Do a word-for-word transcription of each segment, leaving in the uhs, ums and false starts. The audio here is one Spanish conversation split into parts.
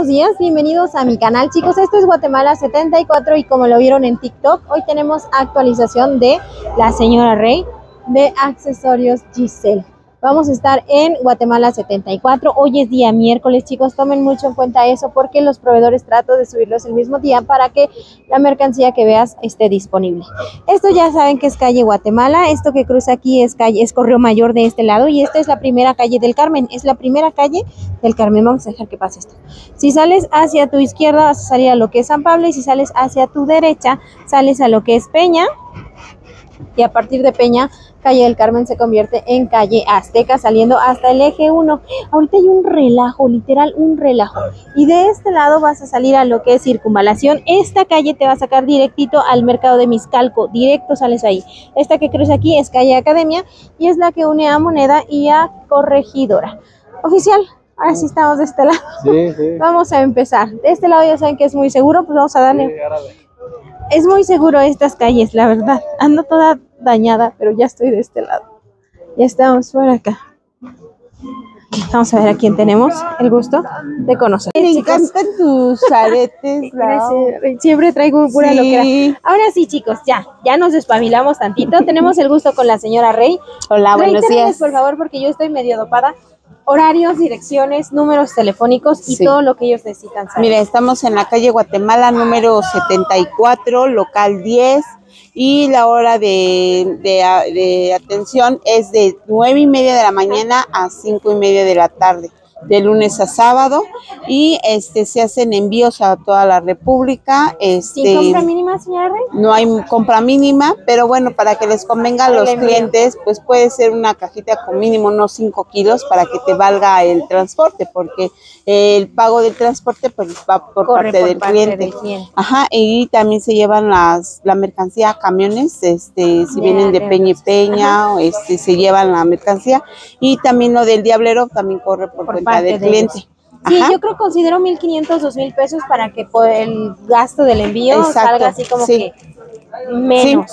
buenos días, bienvenidos a mi canal, chicos. Esto es Guatemala setenta y cuatro y como lo vieron en TikTok, hoy tenemos actualización de la señora Rey de Accesorios Giselle. Vamos a estar en Guatemala setenta y cuatro. Hoy es día miércoles, chicos. Tomen mucho en cuenta eso porque los proveedores trato de subirlos el mismo día para que la mercancía que veas esté disponible. Esto ya saben que es calle Guatemala. Esto que cruza aquí es calle es Correo Mayor de este lado y esta es la primera calle del Carmen. Es la primera calle del Carmen. Vamos a dejar que pase esto. Si sales hacia tu izquierda vas a salir a lo que es San Pablo y si sales hacia tu derecha sales a lo que es Peña. Y a partir de Peña, calle del Carmen se convierte en calle Azteca, saliendo hasta el eje uno. Ahorita hay un relajo, literal un relajo. Y de este lado vas a salir a lo que es Circunvalación. Esta calle te va a sacar directito al mercado de Miscalco, directo sales ahí. Esta que cruza aquí es calle Academia y es la que une a Moneda y a Corregidora. Oficial, ahora sí estamos de este lado. Sí, sí. Vamos a empezar. De este lado ya saben que es muy seguro, pues vamos a darle... Sí, es muy seguro estas calles, la verdad. Ando toda dañada, pero ya estoy de este lado. Ya estamos por acá. Vamos a ver a quién tenemos el gusto de conocer. Me encantan tus aretes. Gracias. Siempre traigo pura Sí. loquera. Ahora sí, chicos, ya, ya nos despabilamos tantito. Tenemos el gusto con la señora Rey. Hola, buenos Reitérenles, días. por favor, porque yo estoy medio dopada. Horarios, direcciones, números telefónicos y Sí. todo lo que ellos necesitan saber. Mira, estamos en la calle Guatemala, número setenta y cuatro, local diez, y la hora de, de, de atención es de nueve y media de la mañana a cinco y media de la tarde, de lunes a sábado, y este se hacen envíos a toda la República. Este, ¿Sin compra mínima, señora Rey? No hay compra mínima, pero bueno, para que les convenga a El los envío. clientes, pues puede ser una cajita con mínimo unos cinco kilos para que te valga el transporte, porque el pago del transporte pues va por Corre parte por del parte cliente. del cliente. Ajá, y también se llevan las la mercancía a camiones, este, si Ya, vienen de de Peña y verdad. Peña, o este, se llevan la mercancía, y también lo del diablero también corre por, Por cuenta parte del de cliente. ellos. Sí, Ajá. yo creo considero mil quinientos, dos mil pesos para que por el gasto del envío Exacto, salga así como sí. que menos.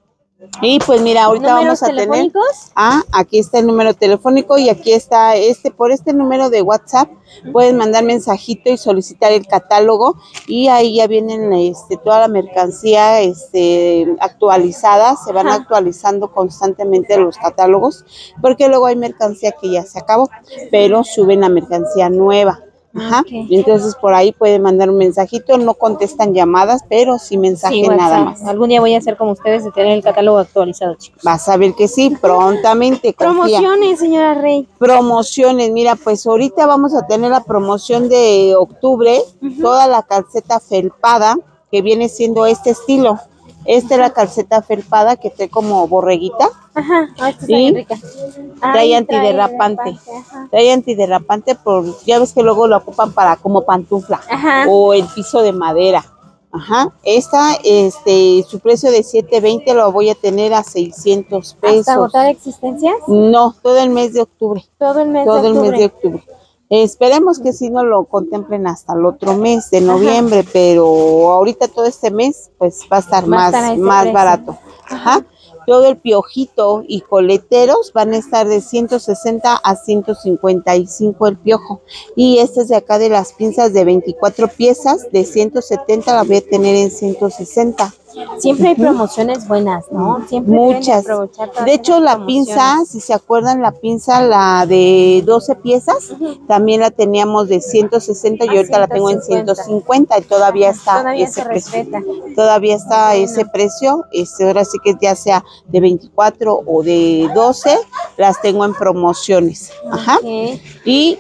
Y pues mira, ahorita ¿Números vamos a tener, telefónicos? ah, aquí está el número telefónico y aquí está este, por este número de WhatsApp pueden mandar mensajito y solicitar el catálogo y ahí ya vienen este, toda la mercancía este, actualizada, se van Ajá. actualizando constantemente los catálogos porque luego hay mercancía que ya se acabó, pero suben la mercancía nueva. Ajá, Ok. y entonces por ahí pueden mandar un mensajito, no contestan llamadas, pero sí mensaje Sí, nada WhatsApp. más. Algún día voy a hacer como ustedes de tener el catálogo actualizado, chicos. Vas a ver que sí, prontamente, confía. Promociones, señora Rey. Promociones, mira, pues ahorita vamos a tener la promoción de octubre, Ujú. toda la calceta felpada, que viene siendo este estilo. Esta es la calceta felpada que trae como borreguita, Ajá, ah, esta está Sí. bien rica. trae Ay, antiderrapante. ajá. Trae antiderrapante, por, ya ves que luego lo ocupan para como pantufla Ajá. o el piso de madera. Ajá, esta, este, su precio de siete veinte lo voy a tener a seiscientos pesos. ¿Hasta agotar existencias? No, todo el mes de octubre. Todo el mes todo de el octubre. mes de octubre. Esperemos que sí no lo contemplen hasta el otro mes de noviembre, Ajá. pero ahorita todo este mes pues va a estar Va a más, estar a ese más precio. barato. Ajá. Todo el piojito y coleteros van a estar de ciento sesenta a ciento cincuenta y cinco el piojo. Y este es de acá de las pinzas de veinticuatro piezas, de ciento setenta la voy a tener en ciento sesenta. Siempre hay promociones buenas, ¿no? Siempre Muchas. deben aprovechar todas De hecho, esas la promociones. pinza, si se acuerdan, la pinza, la de doce piezas, Ujú. también la teníamos de ciento sesenta y A ahorita la tengo en ciento ciento cincuenta y todavía está Todavía ese se precio. respeta. Todavía está Bueno. ese precio. Este, ahora sí que ya sea de veinticuatro o de doce, las tengo en promociones. Ajá. Ok. Y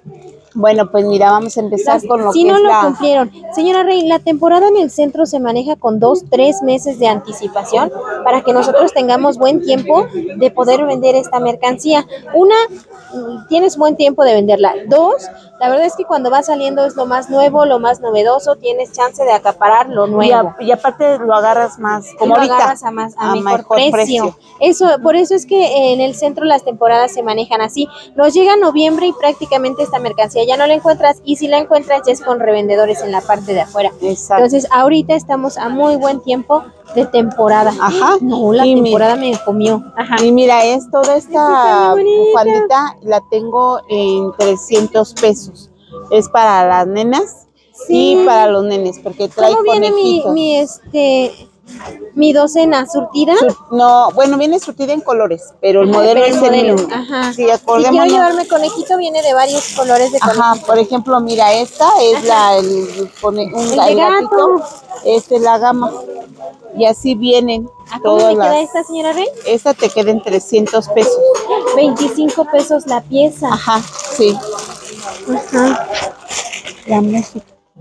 bueno, pues mira, vamos a empezar Las- con lo si que no es lo la... cumplieron. Señora Rey, la temporada en el centro se maneja con dos, tres meses de anticipación para que nosotros tengamos buen tiempo de poder vender esta mercancía. Una, mm, tienes buen tiempo de venderla. Dos, la verdad es que cuando va saliendo es lo más nuevo, lo más novedoso, tienes chance de acaparar lo Y, nuevo. a- y aparte lo agarras más, Y como lo ahorita, agarras a, más, a, a mejor, mejor precio. precio. Eso, por eso es que en el centro las temporadas se manejan así. Nos llega noviembre y prácticamente esta mercancía ya no la encuentras, y si la encuentras ya es con revendedores en la parte de afuera. Exacto. Entonces ahorita estamos a muy buen tiempo de temporada. Ajá. No, la Y temporada me comió. Ajá. Y mira, es toda Esta esta está muy bonita. bufandita, la tengo en trescientos pesos. Es para las nenas Sí. Y para los nenes, porque trae ¿Cómo viene mi, conejitos. mi, este, mi docena surtida? Sur- no, bueno, viene surtida en colores, pero el Ajá, modelo pero el es modelo, el mismo. ajá. Sí, Si acordémonos. quiero llevarme conejito, viene de varios colores de conejito. Ajá, por ejemplo, mira, esta es Ajá. la, el, pone- un, El de el gatito, gato. esta es la gama. Y así vienen ¿A cómo todas me queda las. esta, señora Rey? Esta te queda en trescientos pesos. veinticinco pesos la pieza. Ajá, sí. Ajá. La música.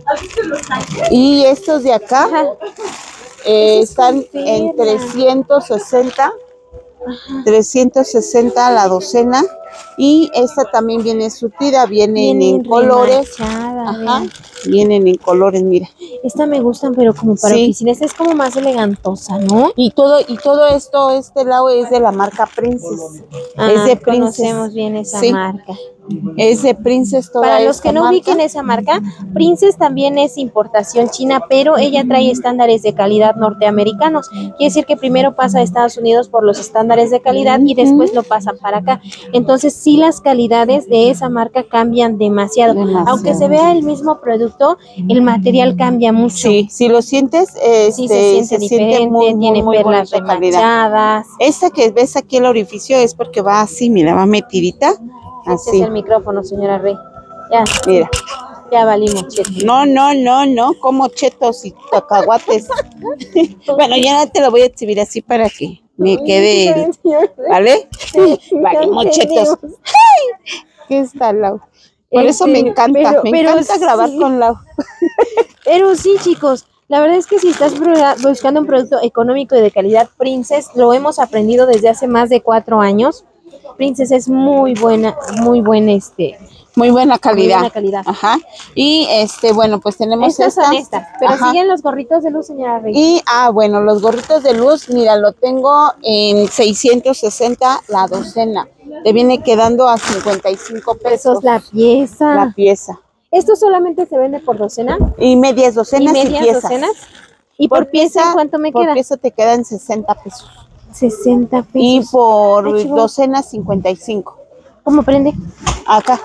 Y estos de acá Ajá. eh, Esos están son en perlas. trescientos sesenta. Ajá. trescientos sesenta la docena. Y esta también viene surtida, vienen Viene en colores. remachada, Ajá, vean. vienen en colores, mira. Esta me gustan, pero como para Sí. oficina. Esta es como más elegantosa, ¿no? Y todo, y todo esto, este lado es de la marca Princess. Ah, es de Princess. conocemos bien esa Sí, marca. es de Princess toda Para los esta que no marca. ubiquen esa marca, Princess también es importación china, pero ella trae estándares de calidad norteamericanos. Quiere decir que primero pasa a Estados Unidos por los estándares de calidad y después lo pasan para acá. Entonces, sí, las calidades de esa marca cambian demasiado. Demasiado. Aunque se vea el mismo producto, el material cambia mucho. Sí, si lo sientes, este, Sí, se siente diferente, muy, muy, tiene muy perlas bonita calidad. remachadas. Esta que ves aquí el orificio es porque va así, mira, va metidita, Este es así, el micrófono, señora Rey. Ya, mira. ya valimos, cheto. No, no, no, no, como chetos y cacahuates. Bueno, ya te lo voy a exhibir así para que me quede, el- ¿vale? Valimos chetos. ¿Qué está, Lau? Por eso me Este, encanta, pero- me pero encanta grabar sí. con Lau. Pero sí, chicos, la verdad es que si estás bru- buscando un producto económico y de calidad, Princess, lo hemos aprendido desde hace más de cuatro años. Princess es muy buena, muy buena, este, Muy buena muy calidad. buena calidad. Ajá. Y este, bueno, pues tenemos Estas son estas. estas, pero Ajá. siguen los gorritos de luz, señora Rey. Y, ah, bueno, los gorritos de luz, mira, lo tengo en seiscientos sesenta la docena. Te viene quedando a cincuenta y cinco pesos Pesos la pieza. la pieza. ¿Esto solamente se vende por docena? Y medias ¿Y docenas y, medias piezas. docenas? ¿Y por, pieza en cuánto me por queda? pieza te queda en sesenta pesos. sesenta pesos. Y por Ay, chihuahua. docena cincuenta y cinco. ¿Cómo prende? Acá.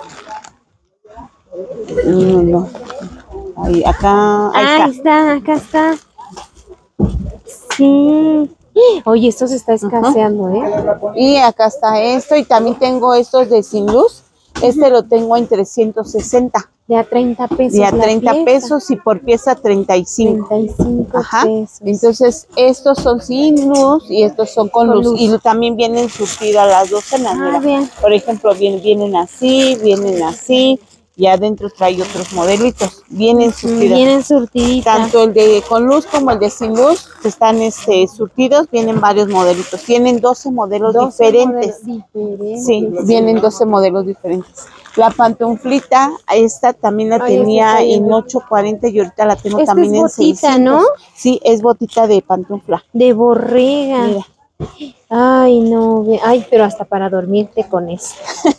No, no. Ahí, acá, ahí Ahí está. está, acá está. Sí. Oye, esto se está escaseando, ¿eh? Y acá está esto. Y también tengo estos de sin luz. Este lo tengo en trescientos sesenta. De a treinta pesos. De a la treinta pieza. pesos y por pieza treinta y cinco. treinta y cinco Ajá. pesos. Entonces, estos son sin luz y estos son con, Con luz. luz. Y también vienen surtidas las docenas. Ah, Mira. vean. Por ejemplo, vienen, vienen así, vienen así. Y adentro trae otros modelitos. Vienen surtidas. Vienen surtiditas. Tanto el de con luz como el de sin luz están este, surtidos. Vienen varios modelitos. Tienen doce modelos doce diferentes. modelos diferentes. Sí, vienen doce modelos diferentes. La pantuflita, esta también la Ay, esta tenía está bien en ocho cuarenta y ahorita la tengo Esta también es en botita, seiscientos. ¿no? Sí, es botita de pantufla. De borrega. Mira. Ay, no. ve- Ay, pero hasta para dormirte con eso.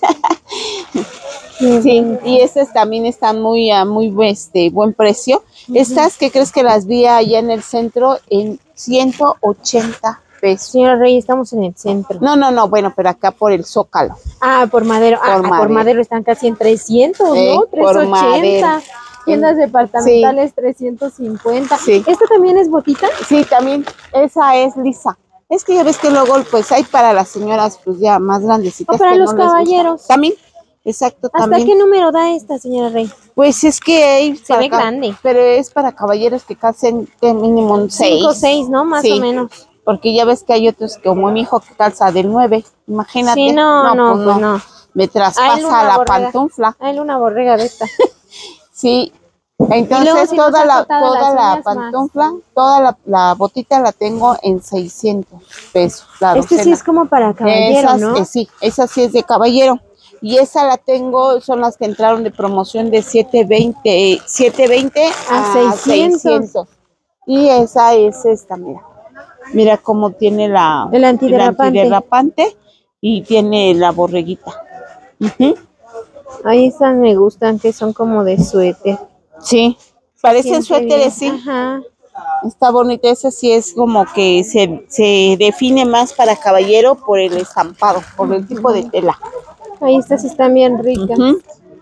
Sí, y estas también están muy a muy este, buen precio. Estas, ¿qué crees que las vi allá en el centro en ciento ochenta pesos? Señora Rey, estamos en el centro. No, no, no, bueno, pero acá por el Zócalo. Ah, por Madero. Ah, Por por Madero. Madero están casi en trescientos, Eh, ¿no? por trescientos ochenta. Madero. Tiendas departamentales trescientos cincuenta. Sí. ¿Esta también es botita? Sí, también, esa es lisa. Es que ya ves que luego, pues hay para las señoras, pues ya más grandecitas. O para que los no les gusta. caballeros. También, exacto, ¿Hasta también. qué número da esta, señora Rey? Pues es que hay Se para ve ca- grande. Pero es para caballeros que calcen de mínimo un seis. Cinco, seis, ¿no? Más Sí, o menos. Porque ya ves que hay otros como mi hijo que calza del nueve. Imagínate. Sí, no, no, pues no. Me A él traspasa una la borrega. pantufla. A él una borrega de esta. Sí. luego, Entonces si nos toda han la cortado toda las la uñas, más. pantufla, toda la, la botita la tengo en seiscientos pesos. La Este sí docena. es como para caballero, Esas, ¿no? eh, sí, esa sí es de caballero. Y esa la tengo, son las que entraron de promoción de setecientos veinte, setecientos veinte A a, seiscientos. seiscientos. Y esa es esta, mira. Mira cómo tiene la, El antiderrapante. antiderrapante y tiene la borreguita. Ujú. Ahí están, me gustan, que son como de suéter. Sí, parecen Siente suéteres, sí. bien. Ajá. Está bonita, esa sí es como que se, se define más para caballero por el estampado, por el tipo de tela. Ahí estas están bien ricas. Ujú.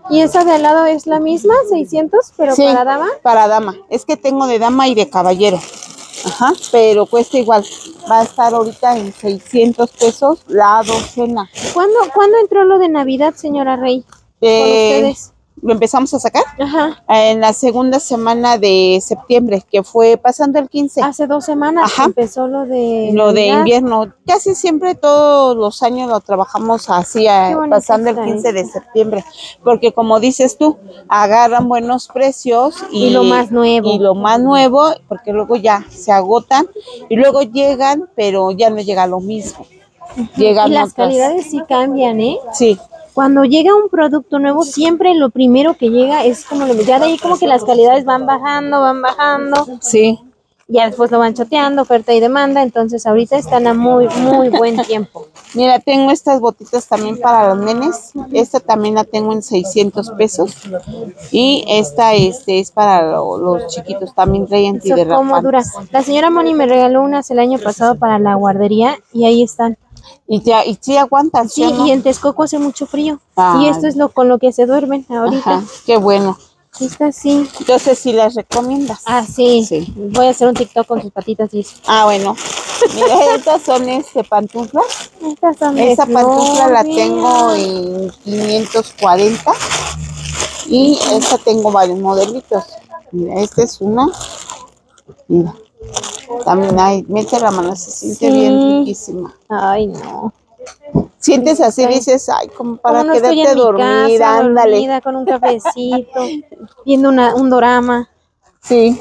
¿Y esa de al lado es la misma, seiscientos, pero Sí, para dama? Para dama. Es que tengo de dama y de caballero. Ajá, pero cuesta igual. Va a estar ahorita en seiscientos pesos la docena. ¿Cuándo, ¿cuándo entró lo de Navidad, señora Rey? Eh, Con ustedes. Lo empezamos a sacar Ajá. en la segunda semana de septiembre, que fue pasando el quince. Hace dos semanas Ajá. empezó lo de Lo de Navidad. invierno. Casi siempre todos los años lo trabajamos así, Qué bonito pasando el está quince de eso. septiembre. Porque como dices tú, agarran buenos precios y, Y lo más nuevo. Y lo más nuevo, porque luego ya se agotan y luego llegan, pero ya no llega lo mismo. Llegan Y las otras. calidades sí cambian, ¿eh? Sí. Cuando llega un producto nuevo, siempre lo primero que llega es como lo ya de ahí como que las calidades van bajando, van bajando. Sí. Ya después lo van choteando, oferta y demanda. Entonces ahorita están a muy, muy buen tiempo. Mira, tengo estas botitas también para los nenes. Esta también la tengo en seiscientos pesos. Y esta este, es para lo- los chiquitos. También trae Eso cómo dura. antiderrapantes. La señora Moni me regaló unas el año pasado para la guardería y ahí están. Y, ya, y sí aguantan, ¿sí Sí, o no? y en Texcoco hace mucho frío. Ay. Y esto es lo con lo que se duermen ahorita. Ajá, qué bueno. Esta sí. Entonces, ¿sí las recomiendas? Ah, sí. Sí. Voy a hacer un TikTok con sus patitas y eso. Ah, bueno. Mira, estas son este pantuflas. Estas son de Esta pantufla la Gloria. tengo en quinientos cuarenta. Y esta tengo varios modelitos. Mira, esta es una. Mira. También hay, mete la mano, se siente Sí. bien riquísima. Ay, no. Sientes así, Estoy- dices, ay, como para Como no estoy quedarte en mi dormida, casa, ándale. dormida, con un cafecito, viendo una, un dorama. Sí.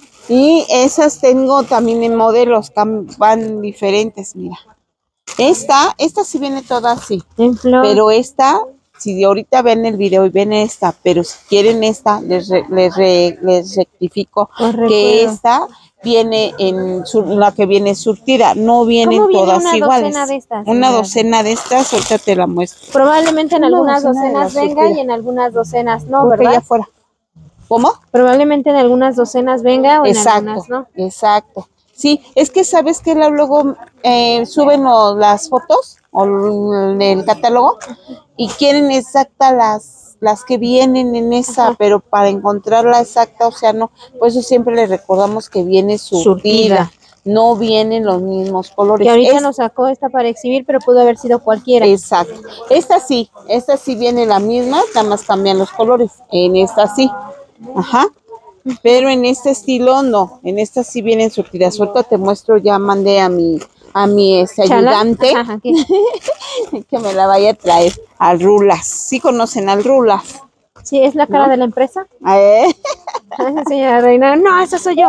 Y esas tengo también en modelos, cam- van diferentes, mira. Esta, esta sí viene toda así, En flor. pero esta, si ahorita ven el video y ven esta, pero si quieren esta, les, re- les, re- les rectifico Os recuerdo. que esta viene en sur- la que viene surtida, no vienen ¿Cómo viene todas una iguales. docena de estas, Una señora? docena de estas, ahorita te la muestro. Probablemente en Una algunas docena de docenas la venga surtida. y en algunas docenas no, Creo que ¿verdad? ya fuera. ¿Cómo? Probablemente en algunas docenas venga o en Exacto, algunas no. exacto. Sí, es que sabes que luego eh, suben o las fotos o l- el catálogo y quieren exacta las las que vienen en esa, Ajá. pero para encontrarla exacta, o sea, no, por eso siempre les recordamos que viene surtida, Surtida. no vienen los mismos colores. Que ahorita Es- nos sacó esta para exhibir, pero pudo haber sido cualquiera. Exacto. Esta sí, esta sí viene la misma, nada más cambian los colores. En esta sí. Ajá. Pero en este estilo no, en esta sí vienen surtidas. Suelta te muestro, ya mandé a mi a mi este, ¿Chala? ayudante Ajá, ¿qué? que me la vaya a traer al Rulas. Sí conocen al Rulas. Sí, es la cara ¿No? de la empresa. ¿Eh? Ay, señora Reina. No, esa soy yo.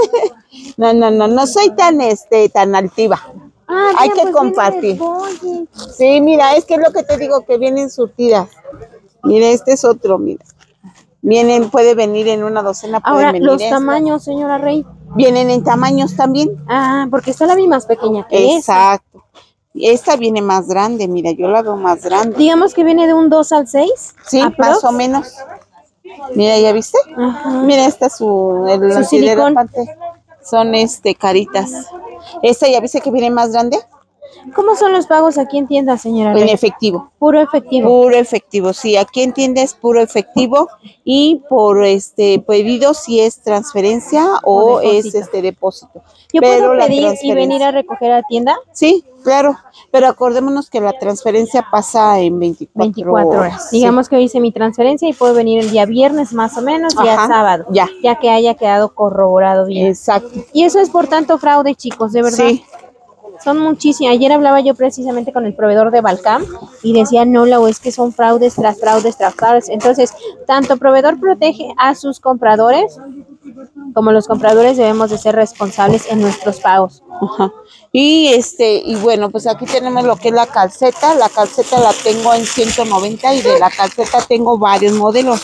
No, no, no, no soy tan este tan altiva. Ah, Hay mira, que pues compartir. viene de Boyi. Sí, mira, es que es lo que te digo, que vienen surtidas. Mira, este es otro, mira. Vienen, puede venir en una docena, pueden Ahora, venir los esta. tamaños, señora Rey. Vienen en tamaños también. Ah, porque está la vi más pequeña que esa. Exacto. Esta viene más grande, mira, yo la veo más grande. Digamos que viene de un dos al seis. Sí, más o menos. Mira, ¿ya viste? Ajá. Mira, esta es su, el Su antiderrapante. Son este caritas. Esta, ¿ya viste que viene más grande? ¿Cómo son los pagos aquí en tienda, señora En Rey? efectivo. Puro efectivo. Puro efectivo, sí, aquí en tienda es puro efectivo y por este pedido si es transferencia o, O es depósito. este depósito. ¿Yo Pero puedo la pedir y transferencia- venir a recoger a tienda? Sí, claro, pero acordémonos que la transferencia pasa en veinticuatro, veinticuatro horas. sí. Digamos que hoy hice mi transferencia y puedo venir el día viernes más o menos, día Ajá, sábado. ya. Ya que haya quedado corroborado bien. Exacto. Y eso es por tanto fraude, chicos, de verdad. Sí, Son muchísimos. Ayer hablaba yo precisamente con el proveedor de Balcam y decía, no, o es que son fraudes tras fraudes tras fraudes. Entonces, tanto proveedor protege a sus compradores, como los compradores debemos de ser responsables en nuestros pagos. ajá. Y este, y bueno, pues aquí tenemos lo que es la calceta. La calceta la tengo en ciento noventa y de la calceta tengo varios modelos.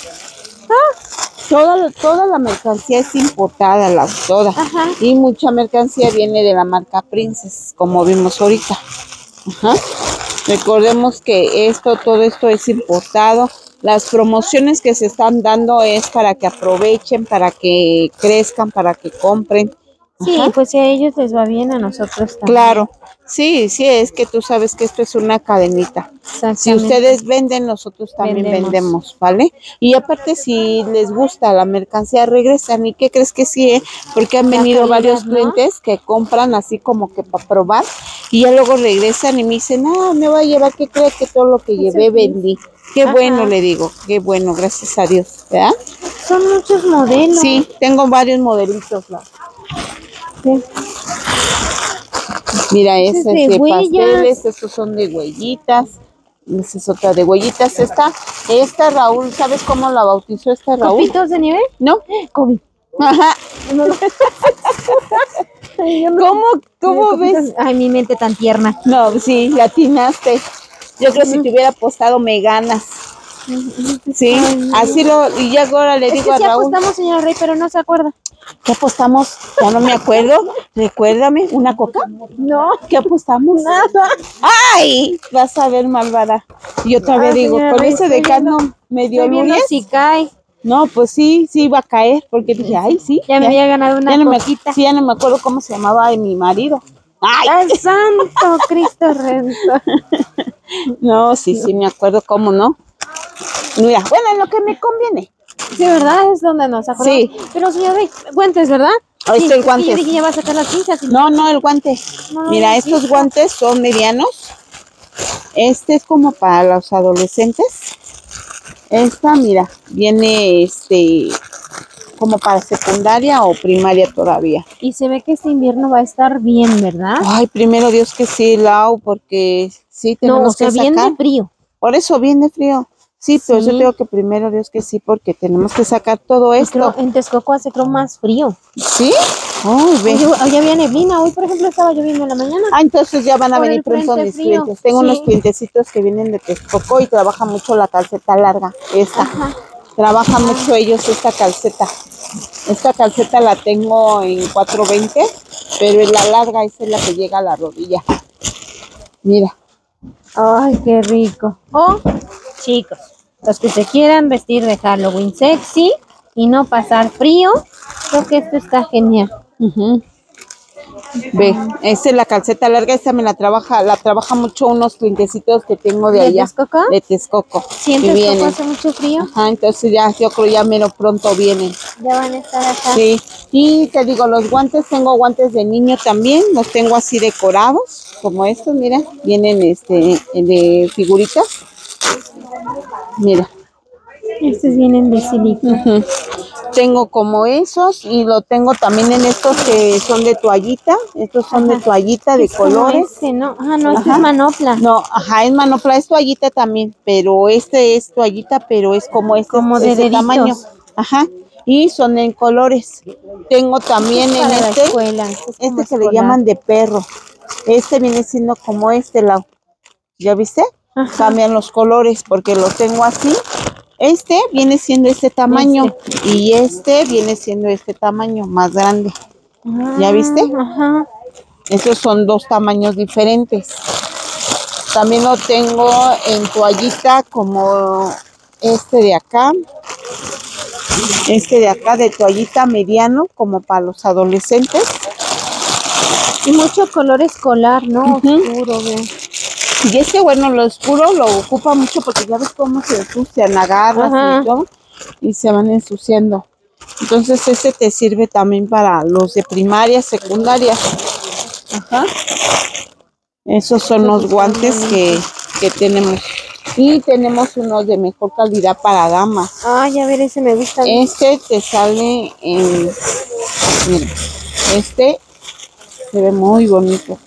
Toda, toda la mercancía es importada, la, toda. Ajá. Y mucha mercancía viene de la marca Princess, como vimos ahorita. Ajá. Recordemos que esto, todo esto es importado. Las promociones que se están dando es para que aprovechen, para que crezcan, para que compren. Sí, Ajá. pues si a ellos les va bien, a nosotros también. Claro, sí, sí, es que tú sabes que esto es una cadenita. Exactamente. Si ustedes venden, nosotros también Vendemos. vendemos, ¿vale? Y aparte, si les gusta la mercancía, regresan. ¿Y qué crees que sí? eh? Porque han La venido calidad, varios ¿no? clientes que compran así como que para probar y ya luego regresan y me dicen, ah, me voy a llevar, ¿qué crees que todo lo que Eso llevé es bien. vendí? Qué Ajá. bueno, le digo, qué bueno, gracias a Dios, ¿verdad? Son muchos modelos. Sí, tengo varios modelitos, ¿no? Sí. Mira, Ese ese es de es de huellas. pasteles, estos son de huellitas. Esa es otra de huellitas. Esta, esta Raúl, ¿sabes cómo la bautizó esta Raúl? ¿Copitos de nieve? ¿No? COVID. Ajá. No, no. Ay, yo no- ¿Cómo, cómo Copitos- ves? Ay, mi mente tan tierna. No, sí, le atinaste. Yo creo que si te hubiera apostado me ganas. Sí, Ay, así lo, y ya ahora le Es digo que a sí Raúl, apostamos, señora Rey, pero no se acuerda. ¿qué apostamos? Ya no me acuerdo. Recuérdame, ¿una coca? No. ¿Qué apostamos? Nada. ¡Ay! Vas a ver, malvada. Y otra vez Ah, digo, señora con Rey, ese de estoy viendo- carno medio Estoy viendo lunes. si cae. No, pues sí, sí iba a caer, porque dije, ay, sí. Ya me había ganado una ya no me, coquita. sí, ya no me acuerdo cómo se llamaba mi marido. ¡Ay! ¡Ay, santo Cristo Redentor! No, sí, sí, me acuerdo cómo no. Mira, bueno, en lo que me conviene. Sí, ¿verdad? Es donde nos acordamos. Sí. Pero, señora Rey, guantes, ¿verdad? Ahí está el es que guante. yo dije, ya va a sacar las pinzas. y- No, no, el guante. No, Mira, no, estos sí. guantes son medianos. Este es como para los adolescentes. Esta, mira, viene este como para secundaria o primaria todavía. Y se ve que este invierno va a estar bien, ¿verdad? Ay, primero Dios que sí, Lau, porque sí tenemos No, o sea, que bien sacar. de frío. Por eso viene frío. Sí, pero Sí. yo tengo que primero Dios que sí, porque tenemos que sacar todo Y esto. creo- en Texcoco hace creo más frío. ¿Sí? Ay, ve. Hoy, hoy había neblina. Hoy, por ejemplo, estaba lloviendo en la mañana. Ah, entonces ya van a Por venir el pronto frente mis frío. clientes. Tengo Sí. unos clientecitos que vienen de Texcoco y trabajan mucho la calceta larga. Esta. Ajá. Trabajan mucho ellos esta calceta. Esta calceta la tengo en cuatro veinte, pero en la larga esa es la que llega a la rodilla. Mira. Ay, qué rico. O, chicos, los que se quieran vestir de Halloween sexy y no pasar frío, creo que esto está genial. Ujú. Ve, esa es la calceta larga, esta me la trabaja, la trabaja mucho unos clientecitos que tengo de, ¿De allá. Texcoco? De Texcoco. Si en que Texcoco vienen. hace mucho frío, Ajá, entonces ya, yo creo ya menos pronto vienen. ya van a estar acá. Sí, y te digo, los guantes, tengo guantes de niño también, los tengo así decorados, como estos, mira, vienen este de figuritas. Mira. Estos vienen de silicona. Ujú. Tengo como esos y lo tengo también en estos que son de toallita. Estos son de Ajá. toallita de Es como colores. este, ¿no? Ah, no, este Ajá. es manopla. No, ajá, es manopla, es toallita también, pero este es toallita, pero es como este, Como de ese deditos. tamaño. Ajá. Y son en colores. Tengo también Este es en para la este, escuela, este es como este que le escolar. llaman de perro. Este viene siendo como este lado. ¿Ya viste? Ajá. Cambian los colores porque los tengo así. Este viene siendo este tamaño y este viene siendo este tamaño más grande. ¿Ya viste? Ajá. Esos son dos tamaños diferentes. También lo tengo en toallita como este de acá. Este de acá de toallita mediano como para los adolescentes. Y mucho color escolar, ¿no? Ujú. Oscuro, ve. Y este, bueno, lo oscuro lo ocupa mucho porque ya ves cómo se ensucian, agarras Ajá. y todo, y se van ensuciando. Entonces, este te sirve también para los de primaria, secundaria. Ajá. Esos son los guantes que, que tenemos. Y tenemos unos de mejor calidad para damas. Ay, a ver, ese me gusta. Este te sale en... Mira, este se ve muy bonito.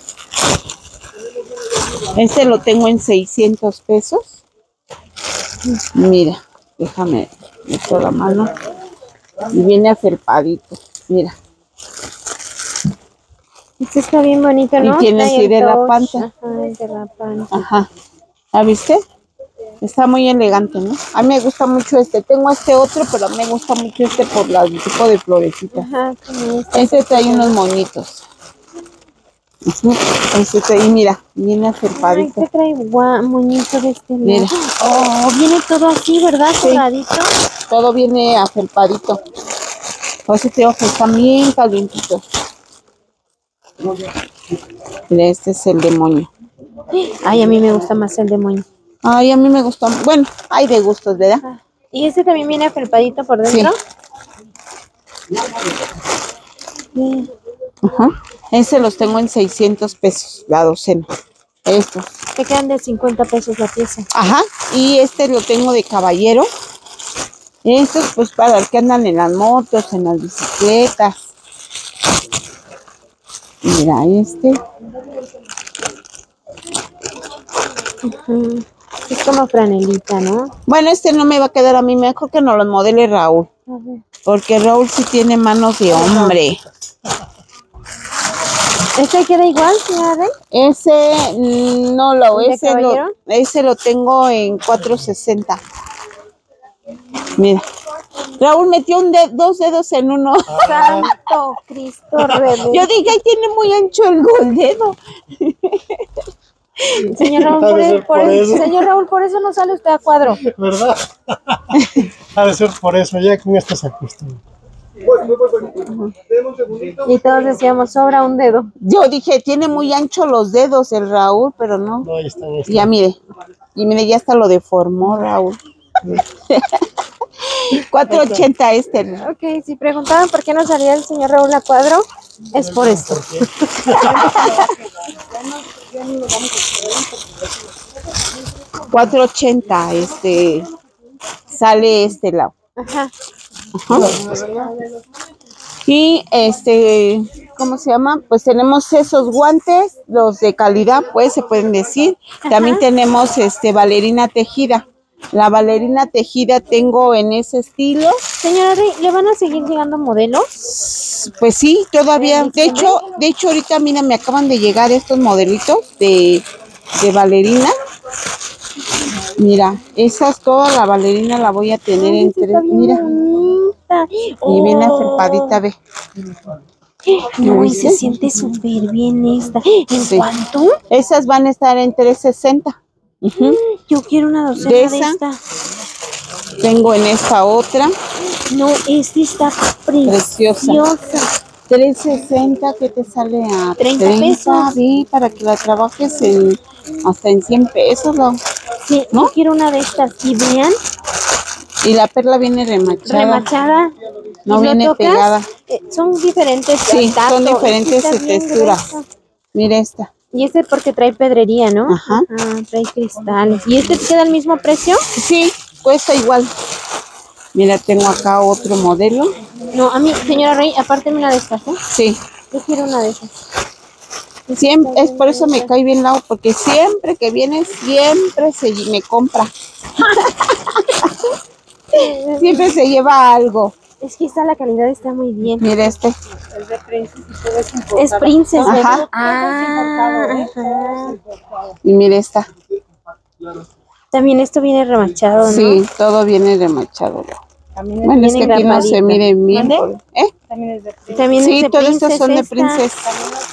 Este lo tengo en seiscientos pesos. Mira, déjame meter la mano. Y viene afelpadito. Mira. Este está bien bonito, ¿no? Y tiene Trae así el de la touch. panta. Ajá, el de la panta. Ajá. ¿La viste? Está muy elegante, ¿no? A mí me gusta mucho este. Tengo este otro, pero a mí me gusta mucho este por el tipo de florecitas. Ajá, como este. Este trae unos monitos. Ujú. Este trae, y mira, viene Ay, afelpadito. ¿qué trae gua- moñito de este lado? Mira. Oh, viene todo así, ¿verdad? Sí. Cerradito. Todo viene afelpadito. Por eso te digo que están bien calientitos. Mira, este es el demonio. Ay, a mí me gusta más el demonio. Ay, a mí me gustó. Bueno, hay de gustos, ¿verdad? Ah, ¿y este también viene felpadito por dentro? Sí. Ajá. Ese los tengo en seiscientos pesos la docena. Estos. Te quedan de cincuenta pesos la pieza. Ajá. Y este lo tengo de caballero. Estos pues para los que andan en las motos, en las bicicletas. Mira, este. Uh-huh. Es como franelita, ¿no? Bueno, este no me va a quedar a mí, mejor que no lo modele Raúl. Uh-huh. Porque Raúl sí tiene manos de hombre. ¿Este queda igual, señora Rey? Ese no lo, ¿El de ese lo, caballero? ese lo tengo en cuatro sesenta. Mira. Raúl metió un dedo, dos dedos en uno. Santo Cristo Redentor. Yo dije, ay, tiene muy ancho el, el dedo. Señor Raúl, por, el, por, el, señor Raúl, por eso no sale usted a cuadro. ¿Verdad? Ha de ser por eso, ya con esto se acostumbra. Y todos decíamos, sobra un dedo. Yo dije, tiene muy ancho los dedos el Raúl, pero no. No, ahí están, ahí están. Ya mire, y mire, ya hasta lo deformó Raúl. cuatro ochenta este. Ok, si preguntaban por qué no salía el señor Raúl a cuadro, es por esto. cuatro ochenta, este, sale este lado. Ajá. Ajá. Y este, ¿cómo se llama? Pues tenemos esos guantes, los de calidad, pues se pueden decir. Ajá. También tenemos este bailarina tejida. La bailarina tejida tengo en ese estilo. Señora Rey, ¿le van a seguir llegando modelos? Pues sí, todavía. De hecho, de hecho ahorita mira, me acaban de llegar estos modelitos de, de bailarina. Mira, esas toda la bailarina la voy a tener Ay, en esa tres. está bien Mira. bonita. Y viene afelpadita, ve. No, y se siente súper bien esta. ¿En Sí. cuánto? Esas van a estar en trescientos sesenta. Uh-huh. Yo quiero una docena ¿De de, esa? esta. Tengo en esta otra. No, esta está preciosa. Preciosa. trescientos sesenta, que te sale a treinta pesos. Sí, para que la trabajes en, hasta en cien pesos. ¿No? Sí, ¿No? yo quiero una de estas. Y vean, Y la perla viene remachada. remachada. No ¿Y lo viene tocas? pegada. Eh, son diferentes. Sí, tacto. son diferentes Esta está bien texturas. gruesa. Mira esta. Y este porque trae pedrería, ¿no? Ajá. Ah, trae cristales. ¿Y este queda al mismo precio? Sí, cuesta igual. Mira, tengo acá otro modelo. No, a mí, señora Rey, apárteme una de estas, ¿eh? Sí. Yo quiero una de esas. Siempre, es por eso me cae bien Lau, porque siempre que viene, siempre se me compra. Siempre se lleva algo. Es que esta la calidad está muy bien. Mira este. Es Princess. Ajá. Ah, ajá. Y mira esta. También esto viene remachado, ¿no? Sí, todo viene remachado. También Bueno, es que viene aquí no se grapadito. miren bien. ¿Mande? por- ¿Eh? También Sí, es de todas estas son de esta. princesa.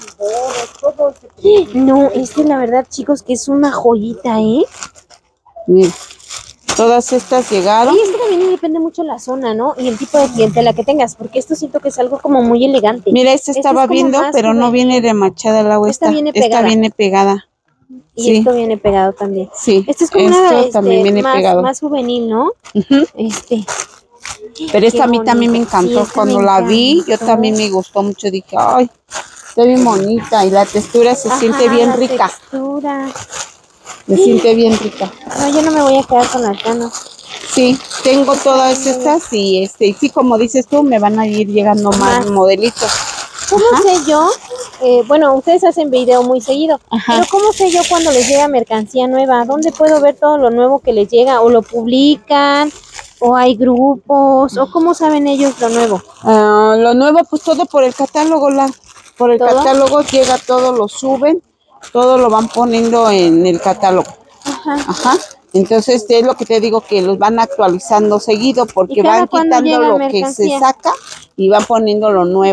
No, esta la verdad, chicos, que es una joyita, ¿eh? Mira, todas estas llegaron. Y esto también depende mucho de la zona, ¿no? Y el tipo de clientela que tengas, porque esto siento que es algo como muy elegante. Mira, esta Este estaba es como viendo, más pero no juvenil. viene remachada la Esta esta. viene Esta pegada. viene pegada. Y Sí. esto viene pegado también. Sí, Este es como esto una, este, también viene más, pegado. más juvenil, ¿no? Ujú. Este. Pero esta Qué a mí también me bonita. encantó. Sí, esta Cuando me la vi, yo encantó. también me gustó mucho. Dije, ay, está bien bonita. Y la textura se Ajá, siente bien la rica. textura. Se siente bien rica. No, yo no me voy a quedar con las ganas. Sí, tengo todas estas y este, y sí, como dices tú, me van a ir llegando más, Más. modelitos. ¿Cómo Ajá. sé yo? Eh, bueno, ustedes hacen video muy seguido, Ajá. pero ¿cómo sé yo cuando les llega mercancía nueva? ¿Dónde puedo ver todo lo nuevo que les llega? ¿O lo publican? ¿O hay grupos? ¿O cómo saben ellos lo nuevo? Ah, lo nuevo, pues todo por el catálogo, la, por el ¿Todo? catálogo llega todo, lo suben, todo lo van poniendo en el catálogo. Ajá. Ajá. Entonces es lo que te digo, que los van actualizando seguido ¿Y porque cada van cuándo quitando llega lo que se mercancía? saca y van poniendo lo nuevo.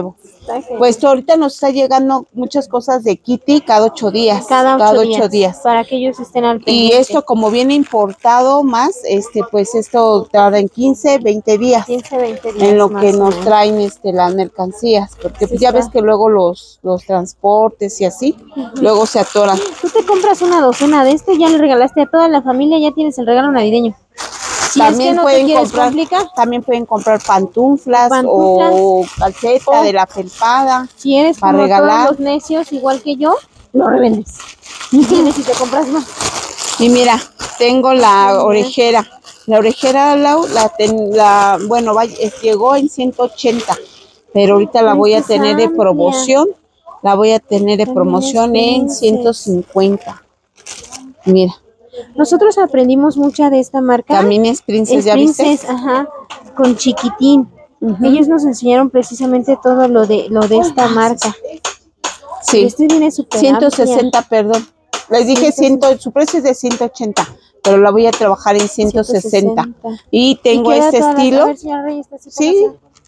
Pues ahorita nos está llegando muchas cosas de Kitty cada ocho días. Cada ocho, ocho días, días. Para que ellos estén al pendiente. Y esto como viene importado más, este pues esto tarda en quince, veinte días. quince, veinte días En lo más que o nos menos. traen este las mercancías. Porque Sí, pues ya está. ves que luego los, los transportes y así, uh-huh. luego se atoran. Tú te compras una docena de este, ya le regalaste a toda la familia, ya tienes el regalo navideño. Si también es que no pueden te quieres comprar, complicar, también pueden comprar pantuflas, pantuflas o calceta o, de la felpada. Si eres para como regalar. todos los necios, igual que yo, lo revendes. Y tienes y te compras más. Y mira, tengo la sí, orejera. La orejera, la, la, ten, la bueno, va, llegó en ciento ochenta, pero ahorita la voy a tener de promoción. La voy a tener de promoción en ciento cincuenta. Mira. Nosotros aprendimos mucha de esta marca. También es Princess, es ¿ya Princess, viste? Ajá, con Chiquitín. Uh-huh. Ellos nos enseñaron precisamente todo lo de lo de esta marca. Sí. Este viene súper ciento sesenta, amplia. Perdón. Les dije cien, su precio es de ciento ochenta, pero la voy a trabajar en ciento sesenta. ciento sesenta. Y tengo ¿Y este estilo. Ver, Rey, ¿este sí.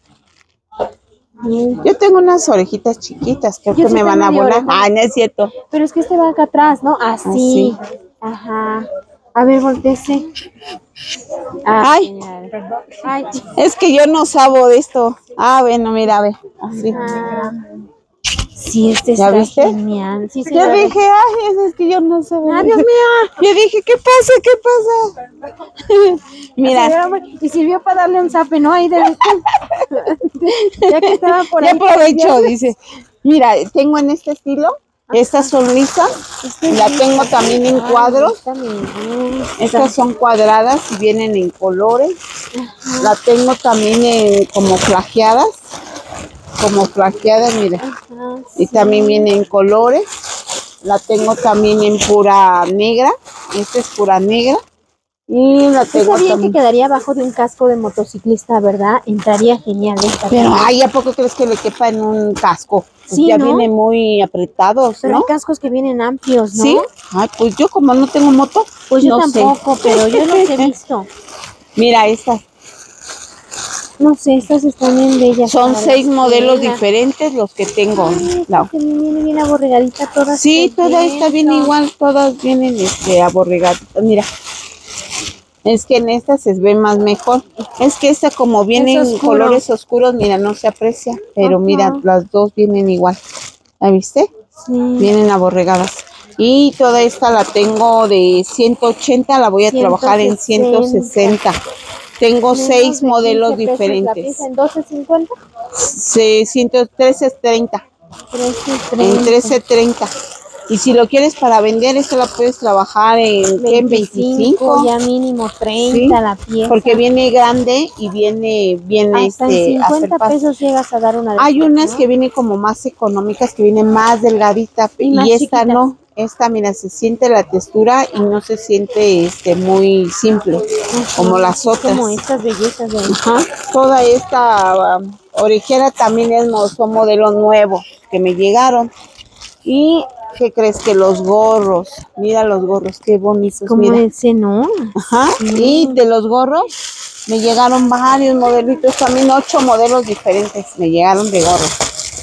Yo tengo unas orejitas chiquitas, creo Yo que sí me van a volar. Ah, no es cierto. Pero es que este va acá atrás, ¿no? Así. Así. Ajá. A ver, volteese. Ay. Ay, es que yo no sabo de esto. Ah, bueno, mira, ve. Así. Ah. Sí, este está viste? Genial. Sí, yo dije, ay, eso es que yo no sé. ¡Ah, Dios mío! Yo dije, ¿qué pasa? ¿Qué pasa? Mira. Y sirvió para darle un zape, ¿no? Ahí de ya que estaba por ahí. Ya aprovecho, dice. Mira, tengo en este estilo. Estas son lisas, este la tengo también en cuadros. Estas son cuadradas y vienen en colores. Ajá. La tengo también en como flaqueadas, como flaqueadas, mira. Ajá, sí. Y también viene en colores. La tengo también en pura negra. Esta es pura negra. Y la tengo bien también. Que quedaría abajo de un casco de motociclista, ¿verdad? Entraría genial esta. Pero, ay, ¿a poco crees que le quepa en un casco? Pues sí, ya ¿no? viene muy apretados, pero ¿no? hay cascos que vienen amplios, ¿no? Sí. Ay, pues yo como no tengo moto, pues yo no tampoco, sé. pero yo los he visto. Mira estas. No sé, estas están bien bellas. Son seis modelos diferentes los que tengo. Ay, no. Viene bien aborregadita todas. Sí, toda esta viene igual, todas vienen este, aborregaditas. Mira. Es que en esta se ve más mejor. Es que esta como viene en colores oscuros, mira, no se aprecia. Pero uh-huh. mira, las dos vienen igual. ¿La viste? Sí. Vienen aborregadas. Y toda esta la tengo de ciento ochenta, la voy a ciento trabajar en ciento sesenta. Tengo seis modelos diferentes. ¿La pieza en doce cincuenta? Sí, trece treinta. En trece treinta. Y si lo quieres para vender, esto la puedes trabajar en veinticinco, veinticinco ya mínimo treinta, ¿sí? La pieza. Porque viene grande y viene, viene hasta este, en cincuenta pesos llegas a dar una de Hay estas, unas ¿no? que vienen como más económicas, que vienen más delgaditas y, y más esta chiquitas. No. Esta, mira, se siente la textura y no se siente este muy simple, ajá, como las otras. Como estas bellezas de Ajá. Toda esta um, orejera también es, son modelos nuevos que me llegaron. Y ¿qué crees? Que los gorros, mira los gorros, qué bonitos. Como mira. ese, ¿no? Ajá. Sí. Y de los gorros me llegaron varios modelitos, también ocho modelos diferentes me llegaron de gorros.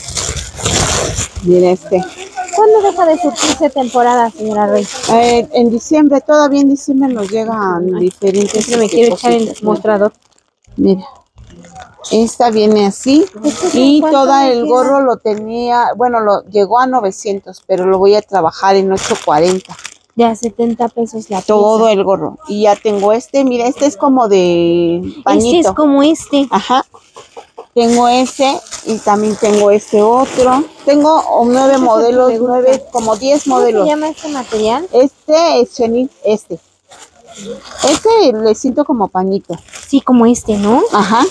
Mira este. ¿Cuándo deja de surtirse temporada, señora Rey? Eh, en diciembre, todavía en diciembre nos llegan Ay, diferentes. Me quiere echar el mostrador. Mira. Esta viene así y todo el gorro lo tenía, bueno, lo llegó a novecientos, pero lo voy a trabajar en ochocientos cuarenta. Ya setenta pesos la pieza. Todo el gorro. Y ya tengo este, mira, este es como de pañito. Este es como este. Ajá. Tengo este y también tengo este otro. Tengo nueve modelos, nueve, como diez modelos. ¿Cómo se llama este material? Este es chenil, este. Este le siento como pañito. Sí, como este, ¿no? Ajá.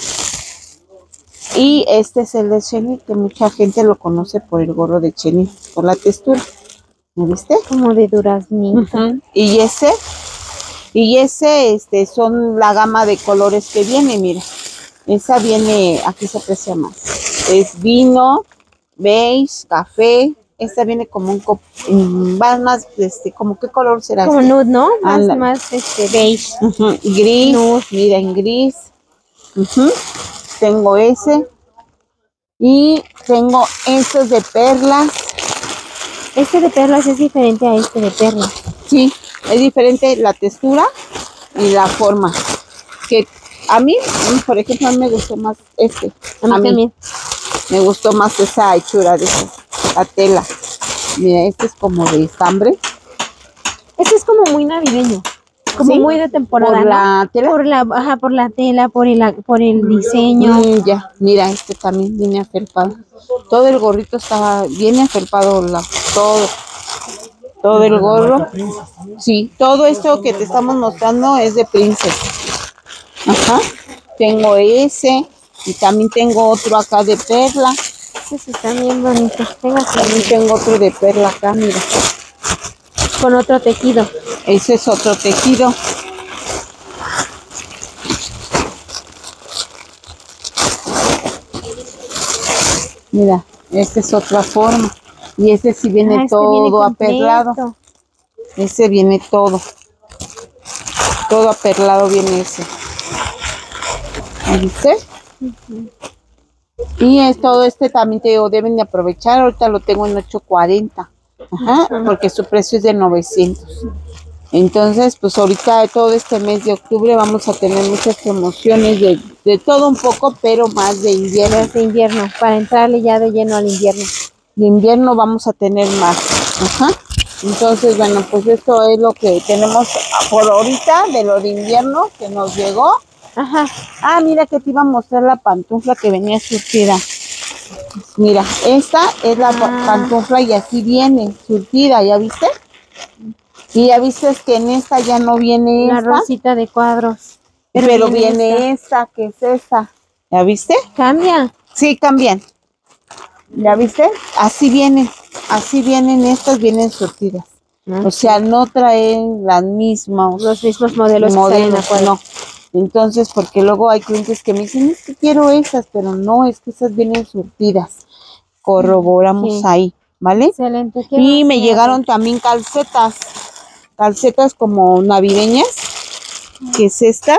Y este es el de chenil, que mucha gente lo conoce por el gorro de chenil, por la textura. ¿Me viste? Como de duraznito. Uh-huh. Y ese, y ese, este, son la gama de colores que viene, mira. Esa viene, aquí se aprecia más. Es vino, beige, café. Esta viene como un cop, más, más, este, como qué color será. Como este? nude, ¿no? Más, Anda. más, este, beige. Uh-huh. Gris, nude. Mira, en gris. Uh-huh. Tengo ese. Y Tengo estos de perlas. Este de perlas es diferente a este de perlas. Sí, es diferente la textura y la forma. Que a mí, por ejemplo, a mí me gustó más este. A mí, a mí también. Me gustó más esa hechura de esa, la tela. Mira, este es como de estambre. Este es como muy navideño. Como ¿Sí? muy de temporada, ¿Por ¿no? la tela? Por la, ajá, por la tela, por el, por el diseño. Mm, ya, mira, este también viene afelpado. Todo el gorrito está, viene afelpado, la, todo. Todo el gorro. Sí, todo esto que te estamos mostrando es de Princess. Ajá. Tengo ese y también tengo otro acá de perla. Estos están bien bonitos. Tengo También tengo otro de perla acá, mira. con otro tejido. Ese es otro tejido. Mira, esta es otra forma. Y este sí viene Ah, este todo viene aperlado. completo. Ese viene todo. Todo aperlado viene ese. ¿Viste? Uh-huh. Y es todo este también te digo, deben de aprovechar. Ahorita lo tengo en ocho cuarenta. Ajá, uh-huh. Porque su precio es de novecientos. Entonces, pues ahorita todo este mes de octubre vamos a tener muchas promociones de, de todo un poco, pero más de invierno. De invierno, para entrarle ya de lleno al invierno. De invierno vamos a tener más. Ajá. Entonces, bueno, pues esto es lo que tenemos por ahorita de lo de invierno que nos llegó. Ajá. Ah, mira que te iba a mostrar la pantufla que venía surtida. Mira, esta es la ah. pantufla y así viene surtida, ¿ya viste? Y ya viste que en esta ya no viene la esta. rosita de cuadros. Pero, pero viene, viene esta. esta, que es esta. ¿Ya viste? ¿Cambia? Sí, cambian. ¿Ya viste? Así vienen. Así vienen estas, vienen surtidas. ¿Ah? O sea, no traen las mismas. Los mismos modelos. modelos que no. Entonces, porque luego hay clientes que me dicen, es que quiero esas, pero no, es que esas vienen surtidas. Corroboramos sí. ahí, ¿vale? Excelente. Y me llegaron también calcetas. Calcetas como navideñas, que es esta.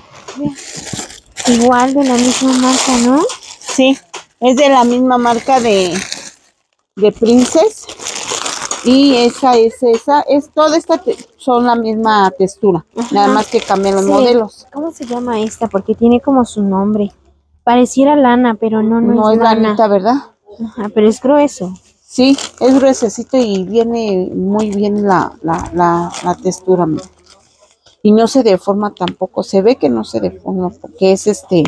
Igual de la misma marca, ¿no? Sí, es de la misma marca de, de Princess. Y esa es esa, es toda esta te, son la misma textura, ajá. Nada más que cambian los sí. modelos. ¿Cómo se llama esta? Porque tiene como su nombre. Pareciera lana, pero no, no, no es, es lana. lanita, ¿verdad? Ajá, pero es grueso. Sí, es gruesecito y viene muy bien la, la, la, la textura. Y no se deforma tampoco. Se ve que no se deforma porque es este,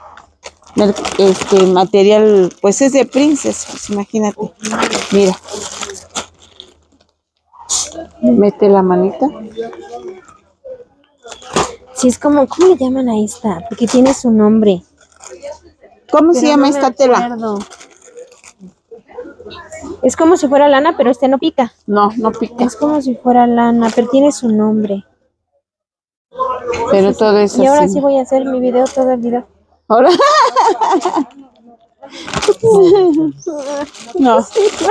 este material, pues es de Princess, pues imagínate. Mira. Mete la manita. Sí, es como, ¿cómo le llaman a esta? Porque tiene su nombre. ¿Cómo pero se llama no esta tela? Es como si fuera lana, pero este no pica. No, no pica. Es como si fuera lana, pero tiene su nombre. Pero sí, todo eso. Y ahora sí voy a hacer mi video, todo el video. ¿Ahora? No.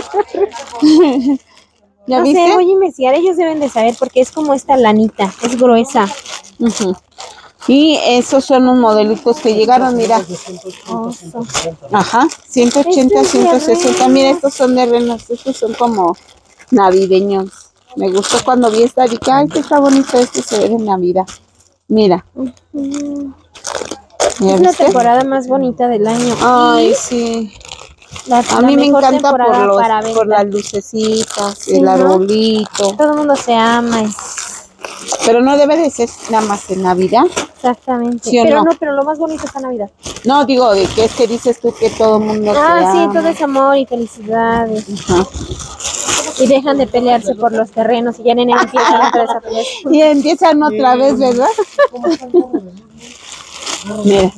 ¿Ya no viste? sé, voy a investigar. Ellos deben de saber porque es como esta lanita, es gruesa. Uh-huh. Y esos son los modelitos que llegaron, mira. Oso. Ajá, ciento ochenta, ciento sesenta. Mira, estos son de renas, estos son como navideños. Me gustó cuando vi esta, dije, ay, que está bonito, este se ve de Navidad. Mira. Uh-huh. Es la temporada más bonita del año. Ay, y sí. La, a la mí me encanta por, los, por las lucecitas, sí, el arbolito. ¿no? Todo el mundo se ama. Es... Pero no debe de ser nada más en Navidad. Exactamente. ¿Sí pero no? no, pero lo más bonito es la Navidad. No, digo, de que es que dices tú que todo el mundo Ah, se sí, ama. todo es amor y felicidades. Ajá. Y dejan de pelearse por los terrenos y ya en enero empiezan otra vez a pelear. Y empiezan otra vez, ¿verdad? Mira.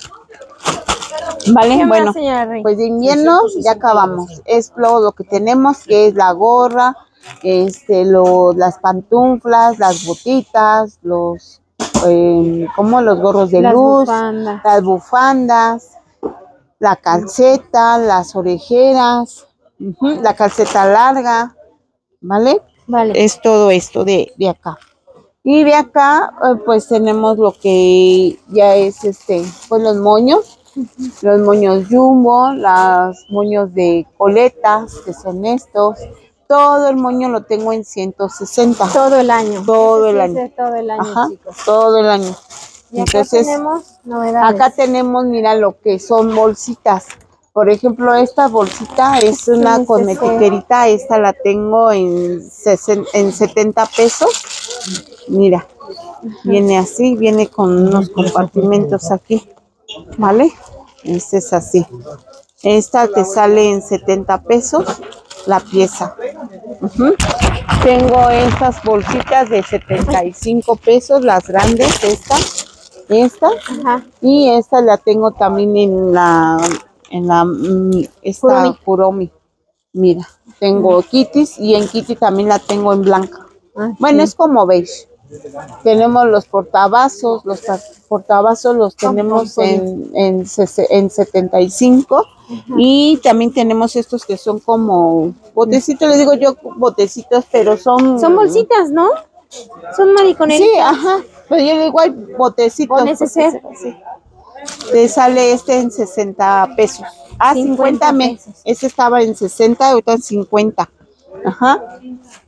Vale, bueno, pues de invierno ya acabamos. Es lo, lo que tenemos, que es la gorra, este, lo, las pantuflas, las botitas, los, eh, como los gorros de las luz, bufandas. las bufandas, la calceta, las orejeras, uh-huh, la calceta larga, ¿vale? Vale. Es todo esto de, de acá. Y de acá, eh, pues tenemos lo que ya es este, pues los moños. los moños Jumbo, los moños de coletas, que son estos. Todo el moño lo tengo en ciento sesenta. Todo el año. Todo Ese el sí año. es de todo el año, Ajá, chicos. todo el año. Y acá Entonces, tenemos novedades. acá tenemos, mira, lo que son bolsitas. Por ejemplo, esta bolsita es una Sí, cosmetiquerita. Esta la tengo en, sesenta, en setenta pesos. Mira, viene así, viene con unos compartimentos aquí, ¿vale? Este es así. Esta te sale en setenta pesos la pieza. Uh-huh. Tengo estas bolsitas de setenta y cinco pesos, las grandes, esta, esta. Ajá. Y esta la tengo también en la, en la, esta Kuromi. Kuromi. Mira, tengo Kitties y en Kitty también la tengo en blanca. Ah, Bueno, sí. es como beige. Tenemos los portavasos, los portavasos los tenemos en, en, en setenta y cinco. Ajá. Y también tenemos estos que son como botecitos, les digo yo botecitos, pero son... Son bolsitas, ¿no? Son mariconeritas. Sí, ajá, pero yo le digo hay botecitos. Con ese ser. Sí. Te sale este en sesenta pesos. Ah, cincuenta, me. Este estaba en sesenta, ahorita en cincuenta. Ajá.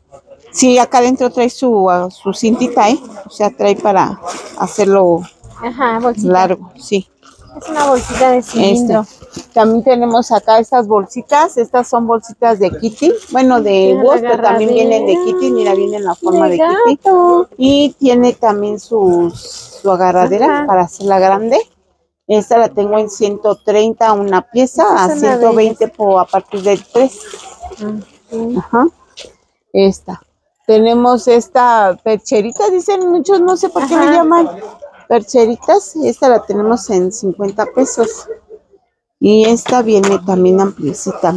Sí, acá adentro trae su, uh, su cintita, ¿eh? O sea, trae para hacerlo Ajá, bolsita. largo, sí. Es una bolsita de cilindro. Este. También tenemos acá estas bolsitas. Estas son bolsitas de Kitty. Bueno, de Wood, pero también vienen de Kitty. Mira, viene en la forma de, de Kitty. Y tiene también sus, su agarradera. Ajá. Para hacerla grande. Esta la tengo en ciento treinta una pieza, a ciento veinte por, a partir del tres. Uh-huh. Ajá. Esta. Tenemos esta percherita, dicen muchos, no sé por qué le llaman percheritas. Esta la tenemos en cincuenta pesos. Y esta viene también ampliecita.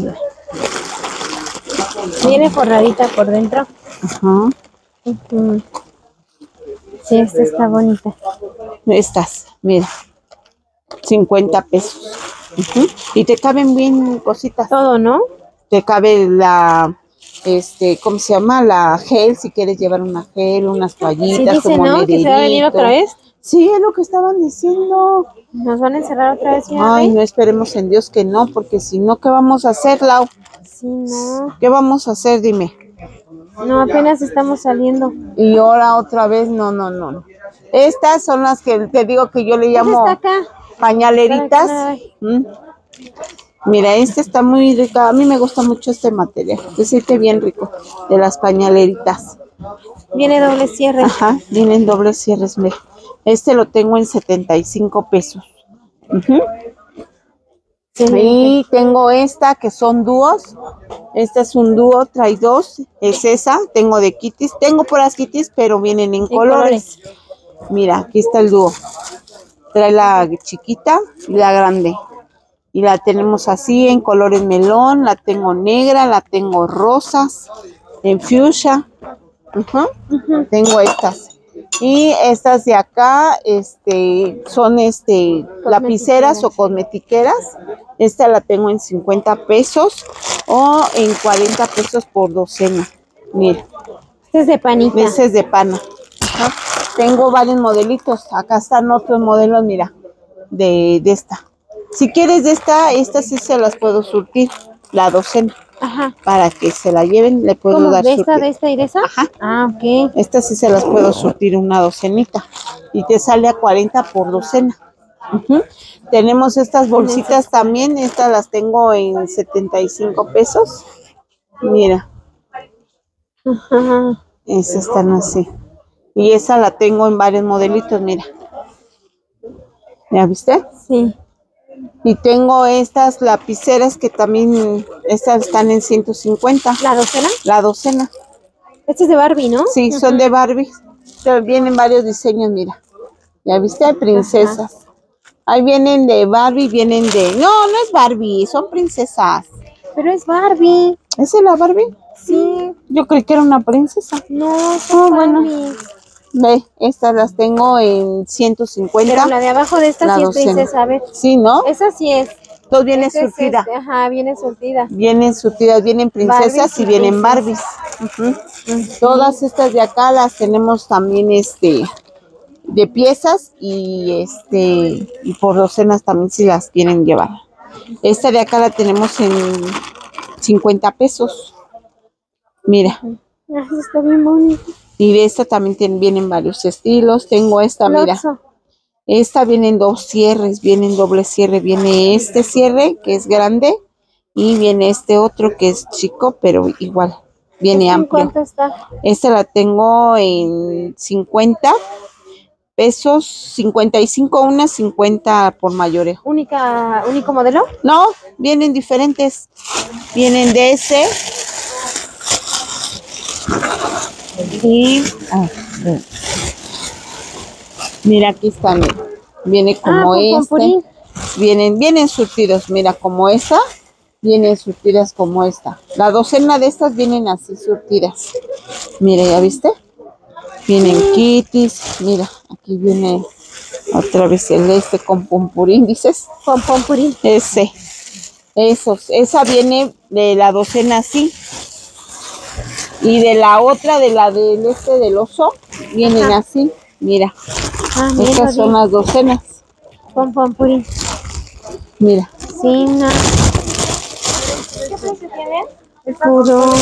Viene forradita por dentro. Ajá. Uh-huh. Sí, esta está bonita. Estas, mira. cincuenta pesos. Uh-huh. Y te caben bien cositas. Todo, ¿no? Te cabe la... Este, ¿cómo se llama? La gel, si quieres llevar una gel, unas toallitas, sí, dice, tu ¿no? ¿Que se va a venir otra vez? Sí, es lo que estaban diciendo. ¿Nos van a encerrar otra vez, señora Ay, Rey? no esperemos en Dios que no, porque si no, ¿qué vamos a hacer, Lau? Sí, no. ¿Qué vamos a hacer? Dime. No, apenas estamos saliendo. Y ahora otra vez, no, no, no. Estas son las que te digo que yo le llamo está acá? pañaleritas. ¿Mm? Mira, este está muy rica. A mí me gusta mucho este material. Se siente bien rico. De las pañaleritas. Viene doble cierre. Ajá, vienen dobles cierres. Mira. Este lo tengo en setenta y cinco pesos. Uh-huh. Sí. Y tengo esta que son dúos. Esta es un dúo, trae dos. Es esa. Tengo de Kitties. Tengo puras Kitties, pero vienen en, en colores. colores. Mira, aquí está el dúo. Trae la chiquita y la grande. Y la tenemos así en colores melón, la tengo negra, la tengo rosas, en fuchsia. Uh-huh. Uh-huh. Tengo estas. Y estas de acá este, son este lapiceras o cosmetiqueras. Esta la tengo en cincuenta pesos o en cuarenta pesos por docena. Mira. Este es de panita. Este es de pana. Uh-huh. Tengo varios modelitos. Acá están otros modelos, mira, de, de esta. Si quieres de esta, esta sí se las puedo surtir, la docena. Ajá. Para que se la lleven, le puedo ¿Cómo? dar ¿De esta, surtir. de esta y de esa? Ajá. Ah, ok. Estas sí se las puedo surtir una docenita. Y te sale a cuarenta por docena. Uh-huh. Tenemos estas bolsitas también. Estas las tengo en setenta y cinco pesos. Mira. Ajá. Esas están así. Y esa la tengo en varios modelitos, mira. ¿Ya viste? Sí. Y tengo estas lapiceras que también, estas están en ciento cincuenta. ¿La docena? La docena. Este es de Barbie, ¿no? Sí, uh-huh. Son de Barbie. Vienen varios diseños, mira. ¿Ya viste? Hay princesas. Ajá. Ahí vienen de Barbie, vienen de... No, no es Barbie, son princesas. Pero es Barbie. ¿Esa es la Barbie? Sí. Yo creí que era una princesa. No, son oh, Barbie. Bueno. Ve, estas las tengo en ciento cincuenta. Pero la de abajo de esta sí es princesa, a ver. Sí, ¿no? Esa sí es. Todo viene surtida. Es este. Ajá, viene surtida. Vienen surtidas, vienen princesas Barbies y vienen Barbies. Uh-huh. Uh-huh. Todas estas de acá las tenemos también este de piezas y este y por docenas también si las quieren llevar. Esta de acá la tenemos en cincuenta pesos. Mira. Ay, está bien bonito. Y de esta también ten, vienen varios estilos. Tengo esta, mira. Loxo. Esta viene en dos cierres, viene en doble cierre. Viene este cierre que es grande y viene este otro que es chico, pero igual viene ¿En amplio. cuánto está? Esta la tengo en cincuenta pesos, cincuenta y cinco una, cincuenta por mayoreo. ¿Única, único modelo? No, vienen diferentes. Vienen de ese. Y ah, mira, aquí está, mira. Viene como ah, este. Pomporín. Vienen, vienen surtidos, mira, como esta. Vienen surtidas como esta. La docena de estas vienen así surtidas. Mira, ¿ya viste? Vienen kitties. Mira, aquí viene otra vez el este con pompurín, ¿dices? Con pompurín. Ese. Esos. Esa viene de la docena así. Y de la otra, de la del este del oso, vienen Ajá. así. Mira. Ah, mira, Estas son bien. las docenas. Con pompurín. Mira. Sí, no. ¿Qué precio tiene? El puro.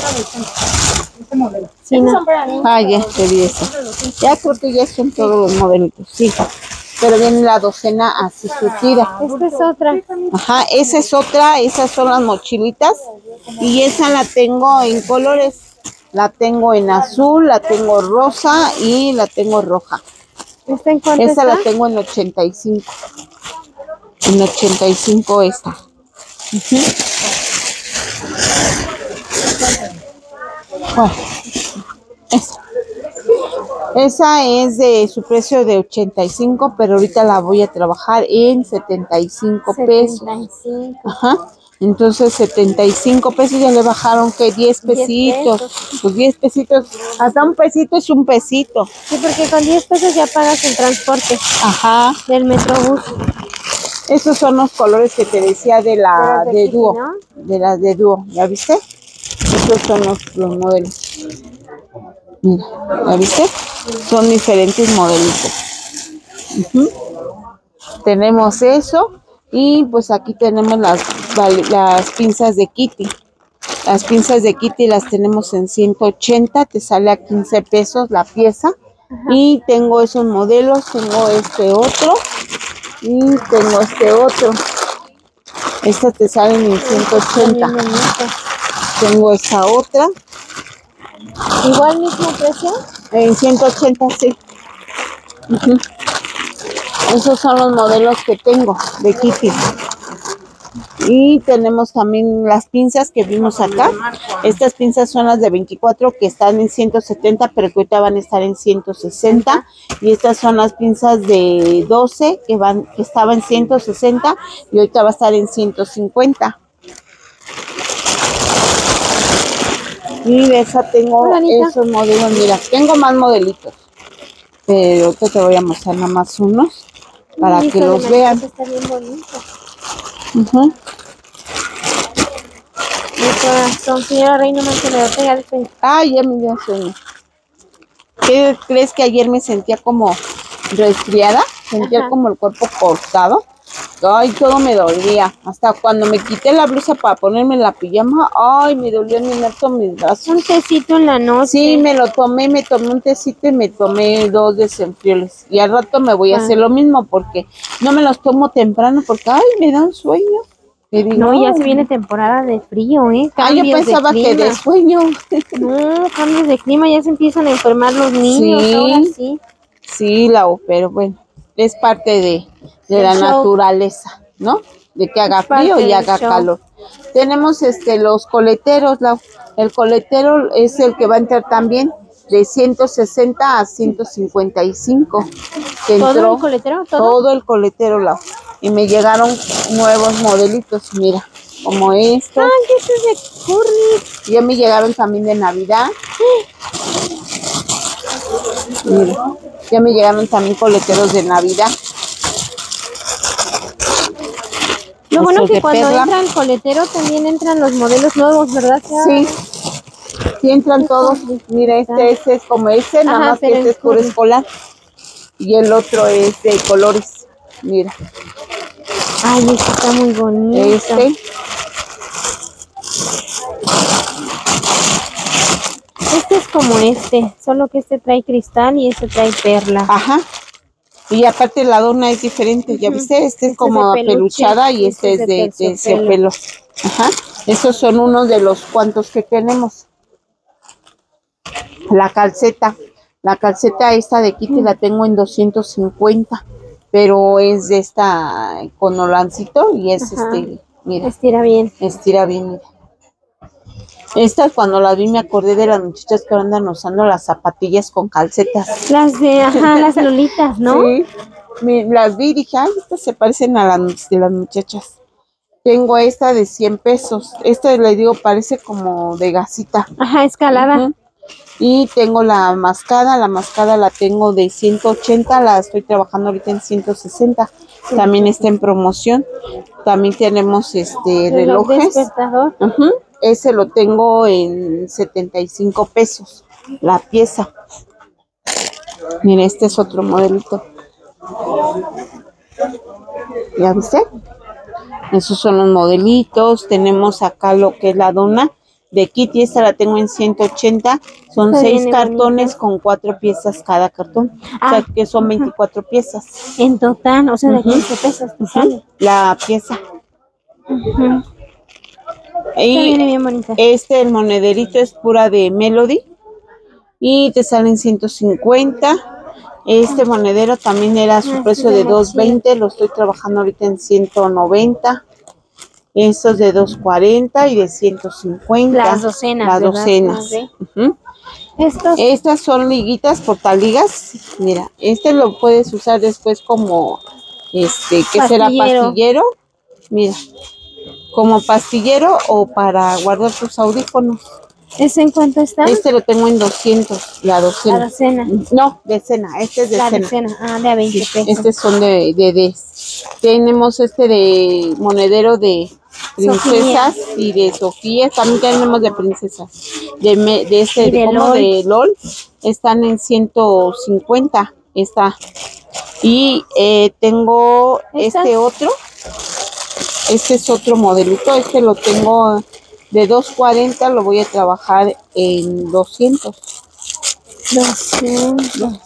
Sí, no. Ah, ya, te vi eso. Ya creo que ya son todos los modelitos, sí. Pero viene la docena así surtida. Esta es otra. Ajá, esa es otra, esas son las mochilitas. Y esa la tengo en colores. La tengo en azul, la tengo rosa y la tengo roja. ¿Esta en cuánto Esa está? la tengo en ochenta y cinco. En ochenta y cinco esta. Uh-huh. Bueno, esa. Esa es de su precio de ochenta y cinco, pero ahorita la voy a trabajar en setenta y cinco pesos. setenta y cinco. Ajá. Entonces setenta y cinco pesos ya le bajaron que diez pesitos. pesos. Pues diez pesitos, hasta un pesito es un pesito. Sí, porque con diez pesos ya pagas el transporte Ajá. del Metrobús. Esos son los colores que te decía de la De las de de Kitty, dúo, ¿no? de las de dúo, ¿ya viste? Esos son los, los modelos. Mira, ¿ya viste? Son diferentes modelitos. Uh-huh. Tenemos eso y pues aquí tenemos las, las pinzas de Kitty. Las pinzas de Kitty las tenemos en ciento ochenta, te sale a quince pesos la pieza. Ajá. Y tengo esos modelos, tengo este otro y tengo este otro. Estas te salen en ciento ochenta. Tengo esa otra. ¿Igual mismo precio? En ciento ochenta, sí. Uh-huh. Esos son los modelos que tengo de Kitty. Y tenemos también las pinzas que vimos acá. Estas pinzas son las de veinticuatro que están en ciento setenta, pero que ahorita van a estar en ciento sesenta. Y estas son las pinzas de doce que van que estaban en ciento sesenta y ahorita va a estar en ciento cincuenta. Y de esa tengo esos modelos. Mira, tengo más modelitos, pero ahorita te voy a mostrar nada más unos para que los vean. Está bien bonito. Uh-huh. Mi corazón, señora Reina, no se le va a pegar el sueño. Ay, ya me dio sueño. ¿Qué crees que ayer me sentía como resfriada? Sentía Ajá. como el cuerpo cortado. Ay, todo me dolía. Hasta cuando me quité la blusa para ponerme la pijama, ay, me dolió en inmerso mis brazos. Un tecito en la noche. Sí, me lo tomé, me tomé un tecito y me tomé dos desenfrioles. Y al rato me voy a ah. hacer lo mismo porque no me los tomo temprano porque, ay, me da un sueño. Digo, no, ya se viene temporada de frío, ¿eh? Ah, yo pensaba de que de sueño. No, cambios de clima, ya se empiezan a enfermar los niños. Sí, ahora sí. Sí, Lau, pero bueno, es parte de, de la show. naturaleza, ¿no? De que haga frío y haga show. calor. Tenemos este los coleteros, Lau. El coletero es el que va a entrar también de ciento sesenta a ciento cincuenta y cinco. ¿Todo entró, el coletero? ¿Todo? todo el coletero, Lau. Y me llegaron nuevos modelitos, mira, como estos. ¡Ay, este es de Curly! Ya me llegaron también de Navidad. Mira, ya me llegaron también coleteros de Navidad. Lo bueno que cuando perla. entra el coletero también entran los modelos nuevos, ¿verdad? Sí, sí entran todos. Mira, este, este es como este, nada Ajá, más que este es puro escolar. y el otro es de colores. Mira. Ay, este está muy bonito. Este. Este es como este, solo que este trae cristal y este trae perla. Ajá. Y aparte la dona es diferente, ¿ya viste? Este es Este como es de peluche, peluchada y este, este es de, de terciopelo. terciopelo. Ajá. Estos son unos de los cuantos que tenemos. La calceta. La calceta esta de Kitty la tengo en doscientos cincuenta, pero es de esta con holancito y es Ajá. este, mira, Estira bien. estira bien, mira. Esta cuando la vi me acordé de las muchachas que andan usando las zapatillas con calcetas. Las de, ajá, las lolitas, ¿no? Sí, me, las vi y dije, ay, estas se parecen a las de las muchachas. Tengo esta de cien pesos. Esta, le digo, parece como de gasita. Ajá, escalada. Uh-huh. Y tengo la mascada. La mascada la tengo de ciento ochenta. La estoy trabajando ahorita en ciento sesenta. También está en promoción. También tenemos este Reloj relojes. despertador. Uh-huh. Ese lo tengo en setenta y cinco pesos. La pieza. Mira, este es otro modelito. ¿Ya viste? Esos son los modelitos. Tenemos acá lo que es la dona de Kitty. Esta la tengo en ciento ochenta. Son Está seis bien cartones bonita. con cuatro piezas cada cartón. Ah. O sea que son veinticuatro piezas. En total, o sea, de Ujú. quince pesos te Ujú. sale. La pieza. Ujú. Esta Y viene bien bonita. este, el monederito es pura de Melody. Y te salen ciento cincuenta. Este monedero también era su Ah, precio sí, de está dos veinte. Lo estoy trabajando ahorita en ciento noventa. Estos de dos cuarenta y de ciento cincuenta. Las docenas, Las ¿verdad? docenas. Ah, sí. Ujú. Estos, Estas son liguitas, portaligas. Mira, este lo puedes usar después como, este, ¿qué será? Pastillero. Pastillero. Mira, como pastillero o para guardar tus audífonos. ¿ese en cuánto está? Este lo tengo en doscientos, la La docena. docena. No, decena, este es La decena. docena. Ah, de a veinte Sí, pesos. estos son de, de, de- tenemos este de monedero de princesas y de Sofía. También tenemos de princesas. De, me- de este, Y de, de como LOL. de LOL. Están en ciento cincuenta. Está. Y eh, tengo ¿Estas? este otro. Este es otro modelito. Este lo tengo de dos cuarenta. Lo voy a trabajar en doscientos. doscientos.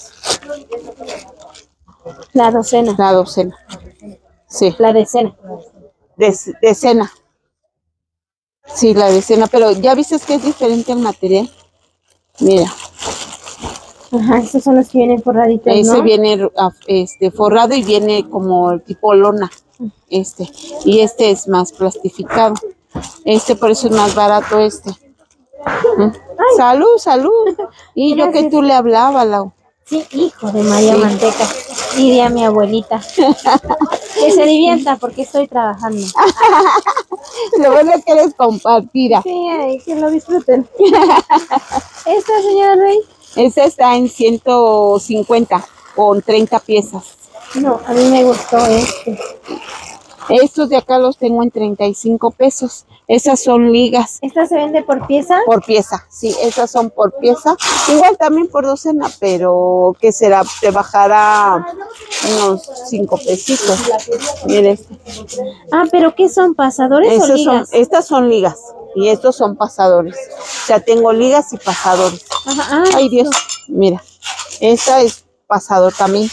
La docena. La docena. Sí. La decena. De, decena. Sí, la decena, pero ya viste que es diferente el material. Mira, Ajá, estos son los que vienen forraditos, ese ¿no? viene ah, este forrado y viene como el tipo lona. Este, y este es más plastificado. Este por eso es más barato este. Ujú. Salud, salud. Y yo que Gracias. tú le hablaba, Lau. Sí, hijo de María Sí. Manteca. Diría mi abuelita. Que se divierta porque estoy trabajando. Lo bueno es que eres compartida. Sí, ay, que lo disfruten. Esta señora Rey. Este está en ciento cincuenta con treinta piezas. No, a mí me gustó este. Estos de acá los tengo en treinta y cinco pesos. Esas son ligas ¿Esta se vende por pieza? por pieza. Sí, esas son por pieza. Igual también por docena, pero que será, te bajará unos cinco pesitos. Mire, este. Ah, ¿pero qué son? ¿Pasadores o Esos son, ligas? estas son ligas y estos son pasadores. O sea, tengo ligas y pasadores. Ajá, ah, Ay, Dios, mira. Esta es pasador también.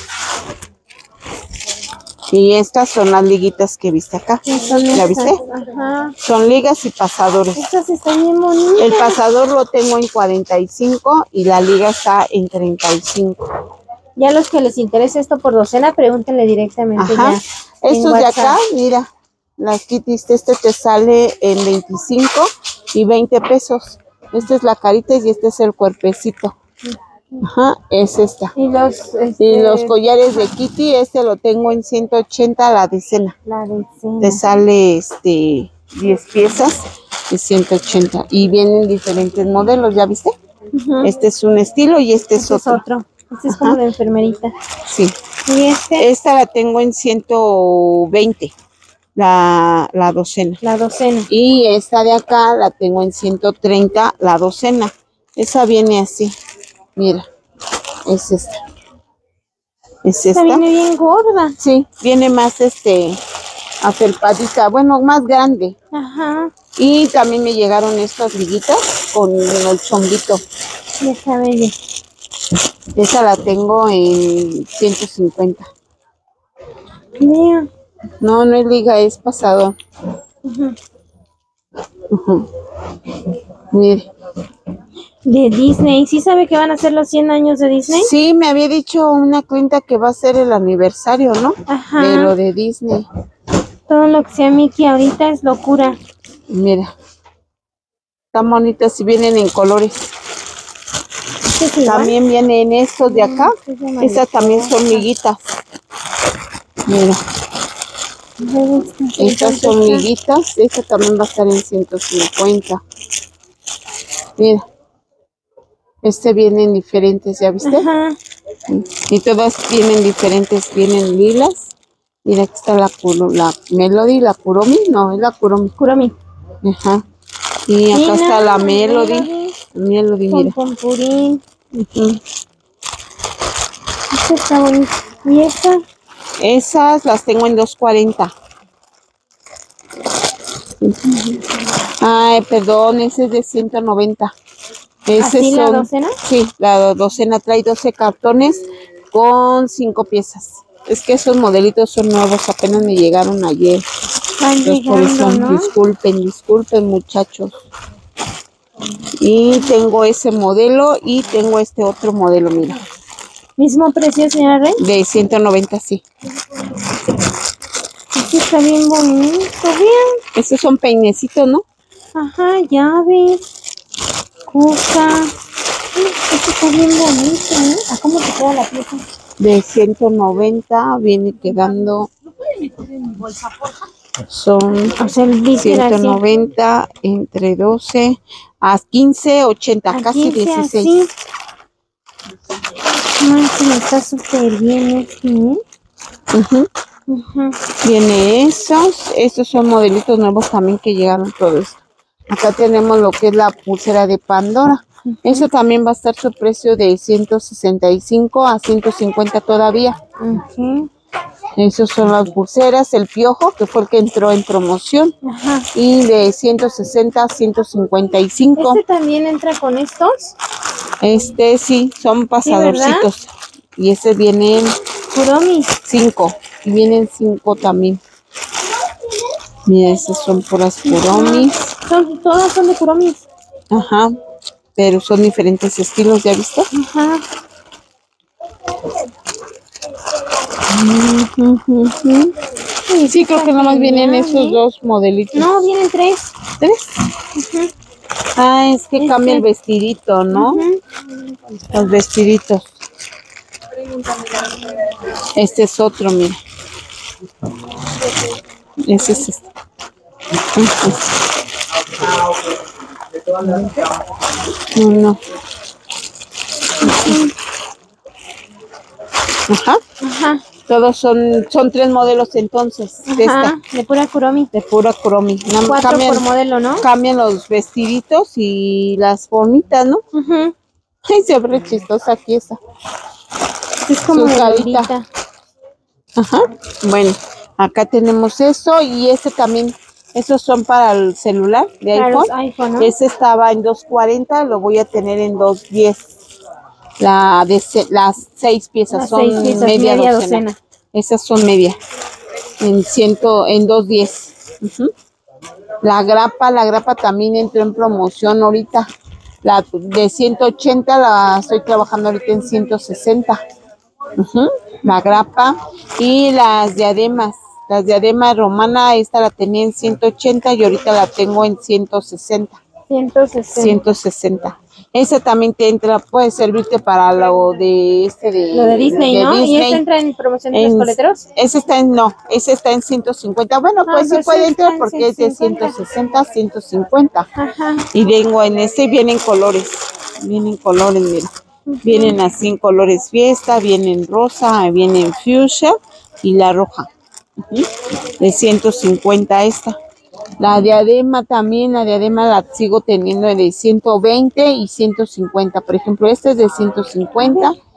Y estas son las liguitas que viste acá. sí, son ¿Ya estas. viste? Ajá. Son ligas y pasadores. Estas están bien bonitas. El pasador lo tengo en cuarenta y cinco y la liga está en treinta y cinco. Ya los que les interese esto por docena, pregúntenle directamente Ajá. ya. en Estos de WhatsApp. acá, mira, las kitties, este te sale en veinticinco y veinte pesos. Esta es la carita y este es el cuerpecito. Ajá, es esta. Y los, Y este, los collares de Kitty, este lo tengo en ciento ochenta la decena. la decena. Te sale este diez piezas y ciento ochenta. Y vienen diferentes modelos, ¿ya viste? Ujú. Este es un estilo y este, Este es otro. es otro. Este es como Ajá. de enfermerita. Sí. Y este, Esta la tengo en ciento veinte, la, la docena. la docena. Y esta de acá la tengo en ciento treinta, la docena. Esa viene así. Mira, es esta. Es Esta esta. viene bien gorda. Sí, viene más este afelpadita, bueno, más grande. Ajá. Y también me llegaron estas liguitas con el chonguito. Ya está bella. Esa la tengo en ciento cincuenta. Mira. No, no es liga, es pasado. Ujú. Ujú. Mire. De Disney. ¿Sí sabe que van a ser los cien años de Disney? Sí, me había dicho una clienta que va a ser el aniversario, ¿no? Ajá. De lo de Disney. Todo lo que sea Mickey ahorita es locura. Mira. Están bonitas y vienen en colores. ¿Este es igual? También vienen estos de acá. Mm, es de Estas también son liguitas. Mira. mariposa. Estas son liguitas. Esta también va a estar en ciento cincuenta. Mira. Este vienen diferentes, ¿ya viste? Ajá. Y todas vienen diferentes. Vienen lilas. Mira, aquí está la, Kuro- la Melody, la Kuromi. No, es la Kuromi. Kuromi. Ajá. Y acá Mira, está la Melody. Melody. Melody, Con mira. pompurín. Ujú. Esta está bonita. ¿Y esta? Esas las tengo en dos cuarenta. Ay, perdón, ese es de ciento noventa. Ese ¿Así la son, docena? Sí, la docena trae doce cartones con cinco piezas. Es que esos modelitos son nuevos, apenas me llegaron ayer. Van Entonces, por eso, llegando, ¿no? disculpen, disculpen, muchachos. Y tengo ese modelo y tengo este otro modelo, mira, ¿Mismo precio, señora Rey? de ciento noventa, sí. Este está bien bonito, bien. Estos son peinecitos, ¿no? Ajá, llaves. Cuca. Este está bien bonito, ¿eh? ¿A cómo te queda la pieza? De ciento noventa viene quedando, son O sea, el bit era ciento así. noventa entre doce a quince, ochenta, A casi quince dieciséis. así. Manchen, está súper bien este, ¿eh? Ujú. Ujú. Viene esos, estos son modelitos nuevos también que llegaron todos. Acá tenemos lo que es la pulsera de Pandora. Eso también va a estar su precio de ciento sesenta y cinco a ciento cincuenta todavía. Ujú. Esos son las pulseras, el piojo, que fue el que entró en promoción. Ajá. Y de ciento sesenta a ciento cincuenta y cinco. ¿Este también entra con estos? Este sí, son pasadorcitos. Y ese vienen Kuromi. cinco. Y vienen cinco también. Mira, esas son puras Kuromis. Son, todas son de Kuromi. Ajá. Pero son diferentes estilos, ¿ya viste? Ajá. Ujú. Sí, creo que nomás vienen esos dos modelitos. No, vienen tres. ¿Tres? Ujú. Ah, es que Este. cambia el vestidito, ¿no? Ujú. Los vestiditos. Este es otro, mira. Ese es este. No, no. Ajá. Ajá. Todos son, son tres modelos entonces. De esta. Ajá. De pura Kuromi. De pura Kuromi. Nada más Cuatro cambian, por modelo, ¿no? cambian los vestiditos y las formitas, ¿no? Ujú. Ay, se ve chistosa aquí esa. Es como Su de carita. bolita. Ajá. Bueno, acá tenemos eso y este también. Esos son para el celular de Para iPhone. los iPhone, ¿no? Ese estaba en dos cuarenta, lo voy a tener en dos diez. La de se- las seis piezas Las son seis piezas, media, media docena. docena. Esas son media. En ciento, en dos diez. Ujú. La grapa, la grapa también entró en promoción ahorita. La de ciento ochenta la estoy trabajando ahorita en ciento sesenta. Ujú. La grapa y las diademas. Las diademas romana, esta la tenía en ciento ochenta y ahorita la tengo en ciento sesenta. ciento sesenta. ciento sesenta. Esa también te entra, puede servirte para lo de este de, Lo de Disney, de ¿no? ¿Y Disney. este entra en promoción de los En- coleteros? Ese está en, no, ese está en ciento cincuenta. Bueno, Ah, pues sí pues puede sí, entrar está en porque es de ciento ciento sesenta, ciento cincuenta. Ajá. Y vengo en ese, vienen colores, vienen colores, mira. Vienen así en colores fiesta, vienen rosa, vienen fuchsia y la roja. Ujú. De ciento cincuenta esta. La diadema también, la diadema la sigo teniendo de ciento veinte y ciento cincuenta. Por ejemplo, este es de ciento cincuenta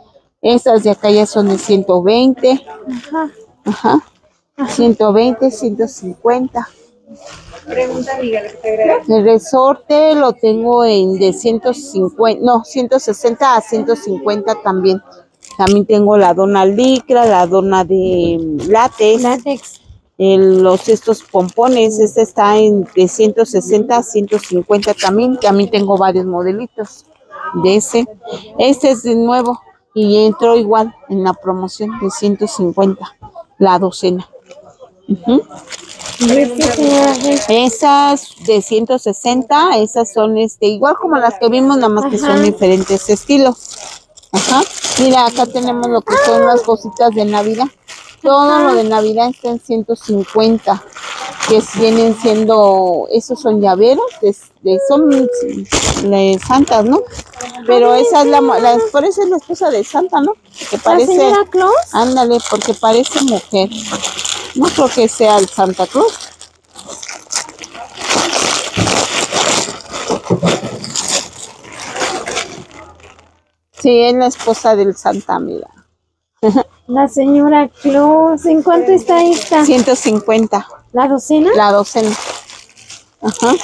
Estas de acá ya son de ciento veinte. Ajá. Ajá. ciento veinte, ciento cincuenta. Pregunta, Miguel, que te agradezco. El resorte lo tengo en de ciento cincuenta, no, ciento sesenta a ciento cincuenta también. También tengo la dona licra, la dona de látex, Látex. el- los estos pompones. Este está en de ciento sesenta a ciento cincuenta también. También tengo varios modelitos de ese. Este es de nuevo y entró igual en la promoción de ciento cincuenta la docena. Ujú. Este, señora Rey. Esas de ciento sesenta, esas son este igual como las que vimos, nada más que son Ajá. diferentes estilos. Ajá. Mira, acá tenemos lo que son las cositas de Navidad. Todo lo de Navidad está en ciento cincuenta, que vienen siendo, esos son llaveros, de, de- son de santas, ¿no? Pero esa es la, la, por eso es la esposa de Santa, ¿no? Que ¿La parece, señora Claus? ándale, porque parece mujer. No creo que sea el Santa Claus. Sí, es la esposa del Santa, mira. La señora Claus. ¿En cuánto está esta? ciento cincuenta, ¿La docena? la docena. Ajá.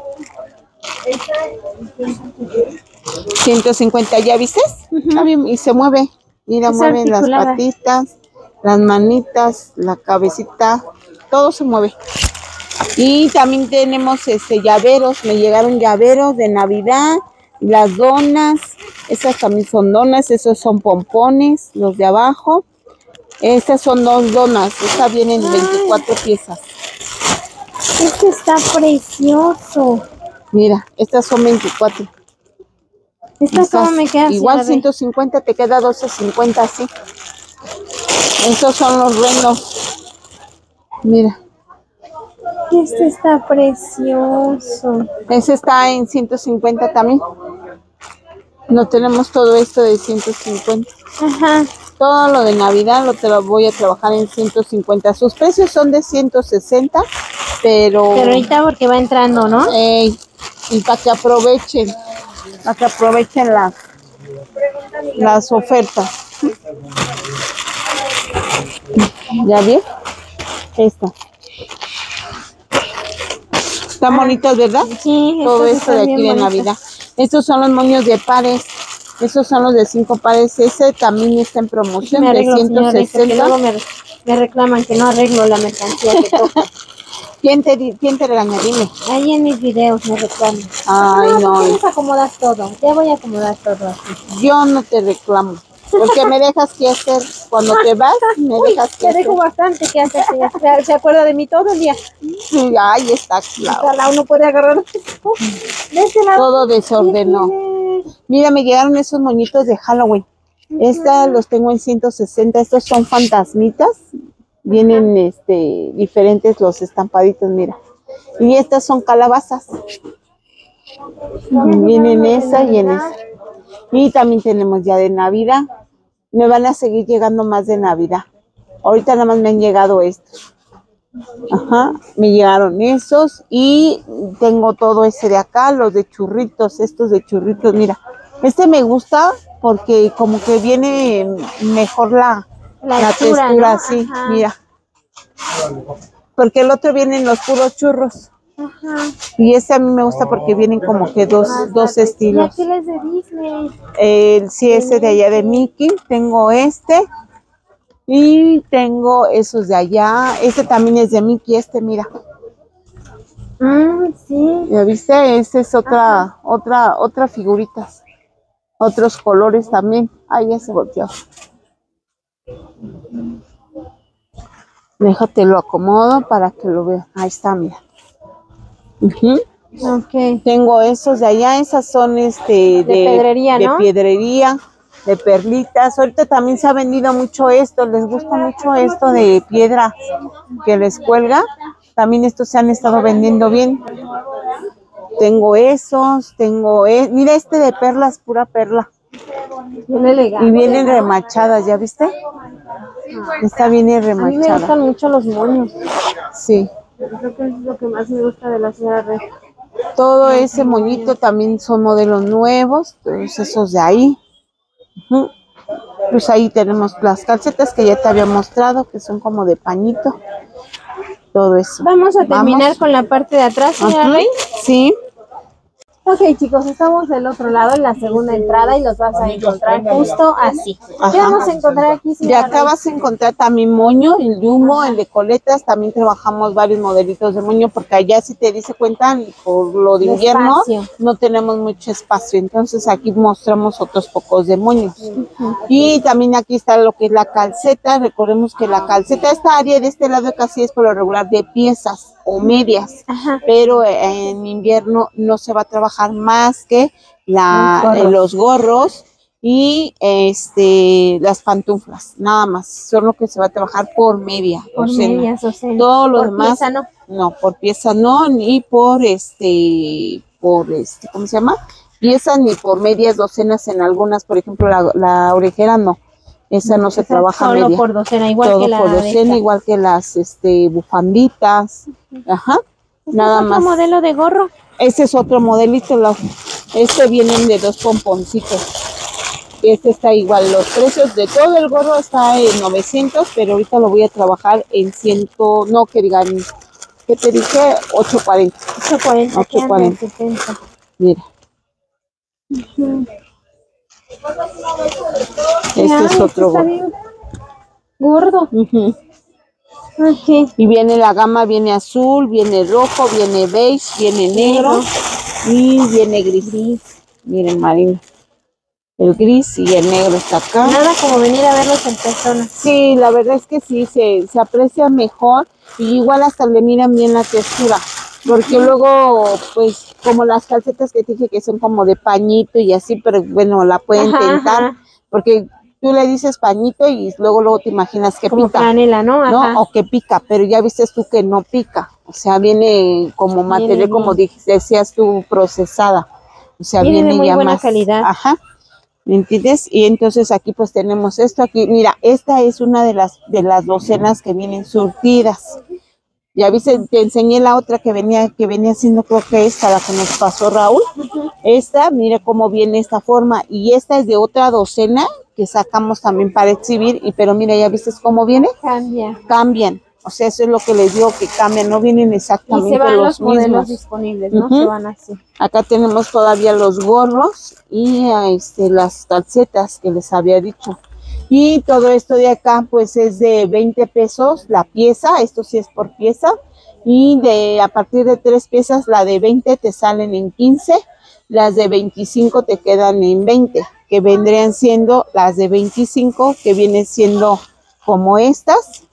ciento cincuenta, ¿ya viste? Está bien, y se mueve. Mira, Es mueven las articulada. patitas, las manitas, la cabecita, todo se mueve. Y también tenemos este llaveros, me llegaron llaveros de Navidad, las donas, esas también son donas, esos son pompones, los de abajo. Estas son dos donas, esta viene en veinticuatro piezas. Este está precioso. Mira, estas son veinticuatro. ¿Esta Estas, cómo me queda? igual señora Rey? ciento cincuenta, te queda doce cincuenta así. Estos son los renos. Mira, Este está precioso. ese está en ciento cincuenta también. No tenemos todo esto de ciento cincuenta. Ajá. Todo lo de Navidad lo te lo voy a trabajar en ciento cincuenta. Sus precios son de ciento sesenta, pero, Pero ahorita porque va entrando, ¿no? ey, y para que aprovechen, para que aprovechen las, las ofertas. ¿Ya vi? Esta. Están bonitas, ¿verdad? Sí, Todo estas esto de están bien aquí de bonitas. Navidad. Estos son los moños de pares. Esos son los de cinco pares. Ese también está en promoción Me de arreglo, ciento señora Rey, porque sesenta. luego me, me reclaman que no arreglo la mercancía que toca. ¿Quién te, di- quién te regaña? Dime. Ahí en mis videos me reclaman. Ay, no, no. ¿por qué les acomodas todo? Ya voy a acomodar todo así. Yo no te reclamo. Porque me dejas que hacer. Cuando te vas, me Uy, dejas que te hacer. dejo bastante que hacer. señora. Se, se acuerda de mí todo el día. Sí, ay, está claro. Ojalá uno puede agarrar. De este lado. Todo desordenó. Mira, me llegaron esos moñitos de Halloween. Estas los tengo en ciento sesenta. Estos son fantasmitas. Vienen este diferentes los estampaditos, mira. Y estas son calabazas. Vienen esa y en esa. Y también tenemos ya de Navidad. Me van a seguir llegando más de Navidad. Ahorita nada más me han llegado estos. Ajá, me llegaron esos y tengo todo ese de acá, los de churritos, estos de churritos, mira. Este me gusta porque como que viene mejor la, La la hechura, textura, ¿no? sí, Ajá. mira. Porque el otro vienen los puros churros. Ajá. Y este a mí me gusta porque vienen como que dos, dos Y estilos. aquel es de Disney. El, sí, ese de allá de Mickey, tengo este. Y tengo esos de allá. Este también es de Mickey, este, mira. Mm, sí. ¿Ya viste? Esta es otra, otra, otra figuritas. Otros colores también. Ahí ya se volteó. Déjate lo acomodo para que lo vean. Ahí está, mira. Ujú. Ok. Tengo esos de allá, esas son este de, pedrería, de ¿no? piedrería, de perlitas. Ahorita también se ha vendido mucho esto, les gusta mucho esto de piedra que les cuelga. También estos se han estado vendiendo bien. Tengo esos, tengo, e- mira este de perlas, pura perla. Bien elegante. Y vienen remachadas, ¿ya viste? Esta viene A mí me remachada. gustan mucho los moños. Sí. Creo que es lo que más me gusta de la señora Rey. Todo ese moñito también son modelos nuevos, todos esos de ahí. Ujú. Pues ahí tenemos las calcetas que ya te había mostrado, que son como de pañito. Todo eso. Vamos a terminar Vamos. con la parte de atrás, señora Ajá. Rey. Sí. Ok, chicos, estamos del otro lado en la segunda entrada y los vas a encontrar justo así. Ajá. ¿Qué vamos a encontrar aquí, De señora acá Rey? vas a encontrar también moño, el yumo, el de coletas. También trabajamos varios modelitos de moño, porque allá, si te dice cuenta, por lo de De invierno espacio. no tenemos mucho espacio. Entonces aquí mostramos otros pocos de moños. Y también aquí está lo que es la calceta. Recordemos que la calceta, esta área de este lado casi es por lo regular de piezas o medias. Ajá. Pero en invierno no se va a trabajar más que la, Los eh, gorros. los gorros y este las pantuflas, nada más. Son lo que se va a trabajar por media. Por docena. medias, o sea, Todo lo por demás pieza, ¿no? no, por pieza no, ni por este, por este, ¿cómo se llama? Piezas ni por medias docenas en algunas, por ejemplo, la, la orejera no. Esa no se Esa trabaja solo media. por docena, igual Todo que la por de docena, esta. igual que las este bufanditas. Ajá. ¿Este Nada es otro más. modelo de gorro? Este es otro modelito, lo- este vienen de dos pomponcitos. Este está igual, los precios de todo el gorro está en novecientos, pero ahorita lo voy a trabajar en cien, no, que digan, ¿qué te dije? ochocientos cuarenta. ocho cuarenta, ocho que anda en cuarenta. setenta. Mira. Este Ay, es otro está gorro. bien gordo. Ujú. Ok. Y viene la gama, viene azul, viene rojo, viene beige, viene negro y viene gris. Miren, Marina. El gris y el negro está acá. Nada como venir a verlos en persona. Sí, la verdad es que sí, se, se aprecia mejor y igual hasta le miran bien la textura. Porque luego, pues, como las calcetas que te dije que son como de pañito y así, pero bueno, la pueden Ajá, tentar. ajá. Porque tú le dices pañito y luego luego te imaginas que Como pica. franela, ¿no? ¿No? Ajá. O que pica, pero ya viste tú que no pica. O sea, viene como material, Viene como bien. dijiste, decías tú, procesada. O sea, Viene de viene muy ya buena más. calidad. Ajá. ¿Me entiendes? Y entonces aquí pues tenemos esto aquí. Mira, esta es una de las de las docenas que vienen surtidas. Ya viste, te enseñé la otra que venía, que venía siendo, creo que esta, la que nos pasó Raúl. Esta, mira cómo viene esta forma. Y esta es de otra docena que sacamos también para exhibir. Y pero mira, ya viste cómo viene. Cambia. Cambian. O sea, eso es lo que les digo, que cambian, no vienen Y exactamente se van los, los modelos mismos. disponibles, ¿no? Ujú. Se van así. Acá tenemos todavía los gorros y este, las calcetas que les había dicho. Y todo esto de acá pues es de veinte pesos la pieza, esto sí es por pieza. Y de a partir de tres piezas, la de veinte te salen en quince, las de veinticinco te quedan en veinte, que vendrían siendo las de veinticinco, que vienen siendo como estas.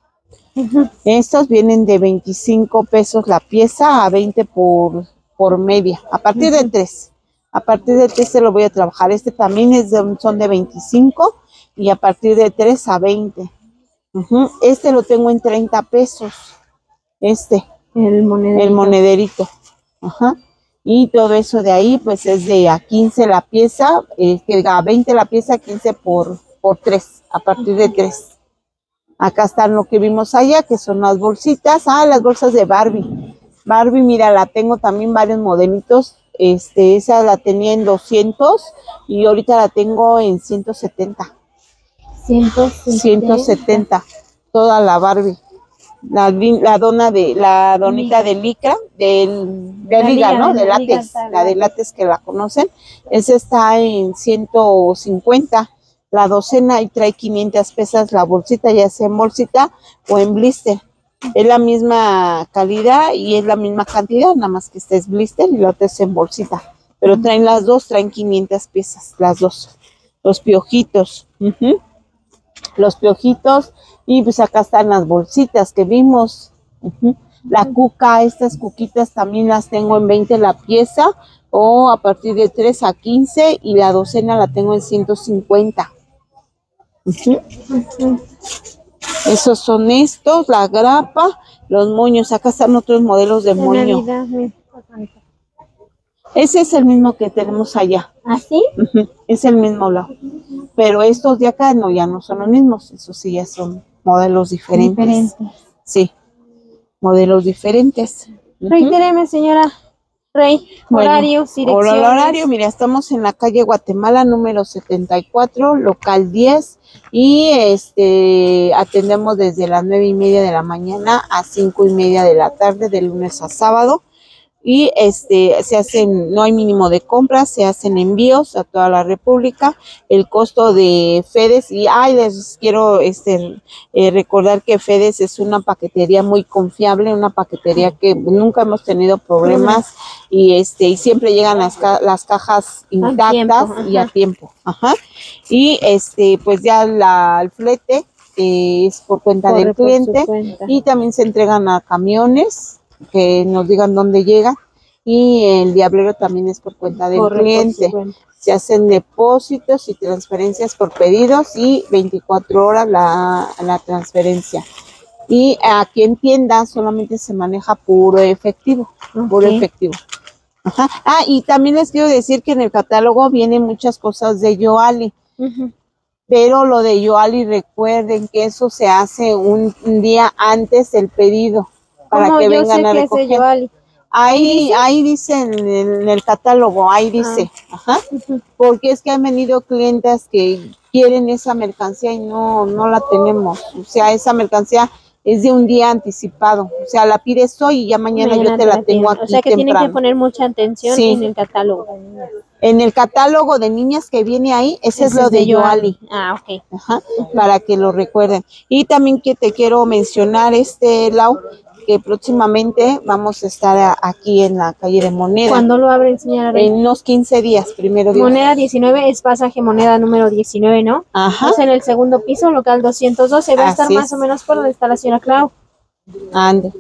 Estos vienen de veinticinco pesos la pieza a veinte por, por media, a partir de tres. A partir de tres se lo voy a trabajar. Este también es de, son de veinticinco y a partir de tres a veinte. Ujú. Este lo tengo en treinta pesos. Este, El monederito. el monederito. Ajá. Y todo eso de ahí pues es de a quince la pieza, eh, que a veinte la pieza, quince por, por tres, a partir de tres. Acá están lo que vimos allá, que son las bolsitas. Ah, las bolsas de Barbie. Barbie, mira, la tengo también varios modelitos. Este, esa la tenía en doscientos y ahorita la tengo en ciento setenta. ciento setenta. ciento setenta. Toda la Barbie. La, li- la dona de, la donita de licra, del, de La liga, liga, ¿no? de De la liga látex. está La de látex. látex que la conocen. Esa está en ciento cincuenta. La docena y trae quinientas piezas la bolsita, ya sea en bolsita o en blister. Es la misma calidad y es la misma cantidad, nada más que este es blister y la otra es en bolsita. Pero traen las dos, traen quinientas piezas, las dos. Los piojitos. Ujú. Los piojitos. Y pues acá están las bolsitas que vimos. Ujú. La cuca, estas cuquitas también las tengo en veinte la pieza o a partir de tres a quince y la docena la tengo en ciento cincuenta. Ujú. Esos son estos, la grapa, los moños. Acá están otros modelos de De moño. Navidad, mira. Ese es el mismo que tenemos allá. ¿Así? Ujú, es el mismo lado. Pero estos de acá no, ya no son los mismos. Esos sí ya son modelos diferentes. Diferentes. Sí, modelos diferentes. Ujú. Reitéreme, señora. Rey, Bueno, horarios, Por direcciones. el horario, mira, estamos en la calle Guatemala número setenta y cuatro, local diez, y este atendemos desde las nueve y media de la mañana a cinco y media de la tarde, de lunes a sábado. Y este se hacen, no hay mínimo de compras, se hacen envíos a toda la República. El costo de FedEx, y ay, les quiero este eh, recordar que FedEx es una paquetería muy confiable, una paquetería que nunca hemos tenido problemas, y este y siempre llegan las, ca las cajas intactas tiempo, y a tiempo. Ajá. Y este pues ya la, el flete eh, es por cuenta Corre del por su cliente, cuenta. y también se entregan a camiones que nos digan dónde llega, y el diablero también es por cuenta del Corre por su cliente. cuenta. Se hacen depósitos y transferencias por pedidos, y veinticuatro horas la, la transferencia. Y aquí en tienda solamente se maneja puro efectivo, puro Ok. efectivo. Ajá. Ah, y también les quiero decir que en el catálogo vienen muchas cosas de Yoali. Ujú. Pero lo de Yoali, recuerden que eso se hace un, un día antes del pedido, para ¿Cómo que yo vengan sé a que es de recoger. Yoali? Ahí, ahí dice en el, en el catálogo, ahí dice, ajá, Ujú. porque es que han venido clientes que quieren esa mercancía y no, no la tenemos. O sea, esa mercancía es de un día anticipado. O sea, la pides hoy y ya mañana, Mañana yo te la tengo tienen. aquí O sea que tienen que temprano. poner mucha atención Sí. en el catálogo. En el catálogo de niñas que viene ahí, ese, es Ese lo de Yoali. Ah, ok. Ajá, para que lo recuerden. Y también que te quiero mencionar, este Lau, que próximamente vamos a estar a- aquí en la calle de Moneda. ¿Cuándo lo abren, señora Rey? En unos quince días, primero Dios. Moneda diecinueve es pasaje moneda número diecinueve, ¿no? Ajá, Es en el segundo piso, local doscientos doce. Va a estar Así más es. o menos por donde está la señora Clau. ande.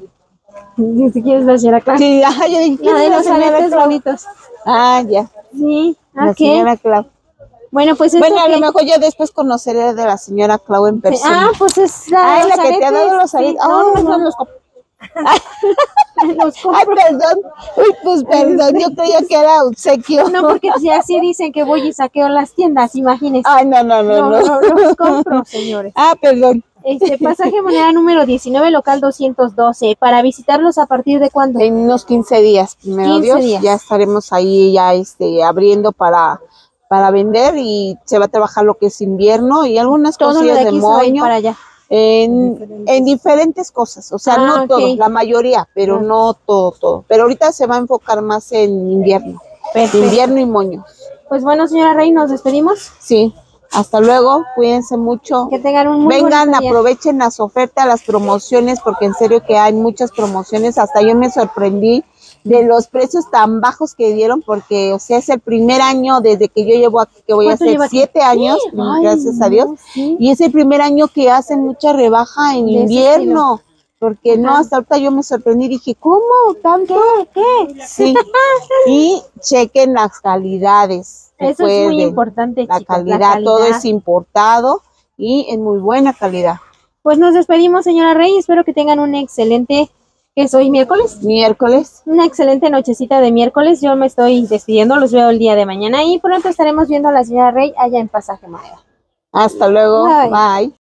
Si quieres la señora Clau. Sí, ajá, yo dije, ¿quién La de es la los señora aretes Clau? bonitos. Ah, ya, Sí, la ok. señora Clau. Bueno, pues esto Bueno, a que- lo mejor yo después conoceré de la señora Clau en persona. Ah, pues es la Ah, de es los la que te ha dado aretes. los Sí, aretes. no, Ah, no, no, no. los comp- Los Ay, compro. perdón. Uy, pues perdón, yo creía que era obsequio. No, porque si así dicen que voy y saqueo las tiendas, imagínense. Ay, no, no, no, No, no. no, los compro, señores. Ah, perdón. Este pasaje moneda número diecinueve, local doscientos doce. ¿Para visitarlos a partir de cuándo? En unos quince días, primero quince Dios, días. ya estaremos ahí ya este abriendo para, para vender, y se va a trabajar lo que es invierno y algunas Todo lo cosillas de de aquí se va a ir moño para allá. en, en diferentes cosas, o sea, Ah, no ok. todo, la mayoría, pero Ah. no todo, todo. Pero ahorita se va a enfocar más en invierno, Perfecto. invierno y moños. Pues bueno, señora Rey, nos despedimos. Sí, hasta luego, cuídense mucho. Que tengan un muy Vengan, bonito día. aprovechen las ofertas, las promociones, porque en serio que hay muchas promociones. Hasta yo me sorprendí de los precios tan bajos que dieron, porque, o sea, es el primer año desde que yo llevo aquí, que voy a ¿Cuánto hacer lleva aquí? siete años, Ay, gracias a no, Dios, sí. y es el primer año que hacen mucha rebaja en De ese invierno, porque no, Ajá. hasta ahorita yo me sorprendí y dije, ¿cómo? ¿Tanto? ¿Qué? Sí, y chequen las calidades. Eso es muy recuerden, importante, la chicos. calidad, todo es importado y en muy buena calidad. Pues nos despedimos, señora Rey. Espero que tengan un excelente, que es hoy miércoles, Miércoles. una excelente nochecita de miércoles. Yo me estoy despidiendo, los veo el día de mañana y pronto estaremos viendo a la señora Rey allá en Pasaje Moneda. Hasta luego. Bye. Bye.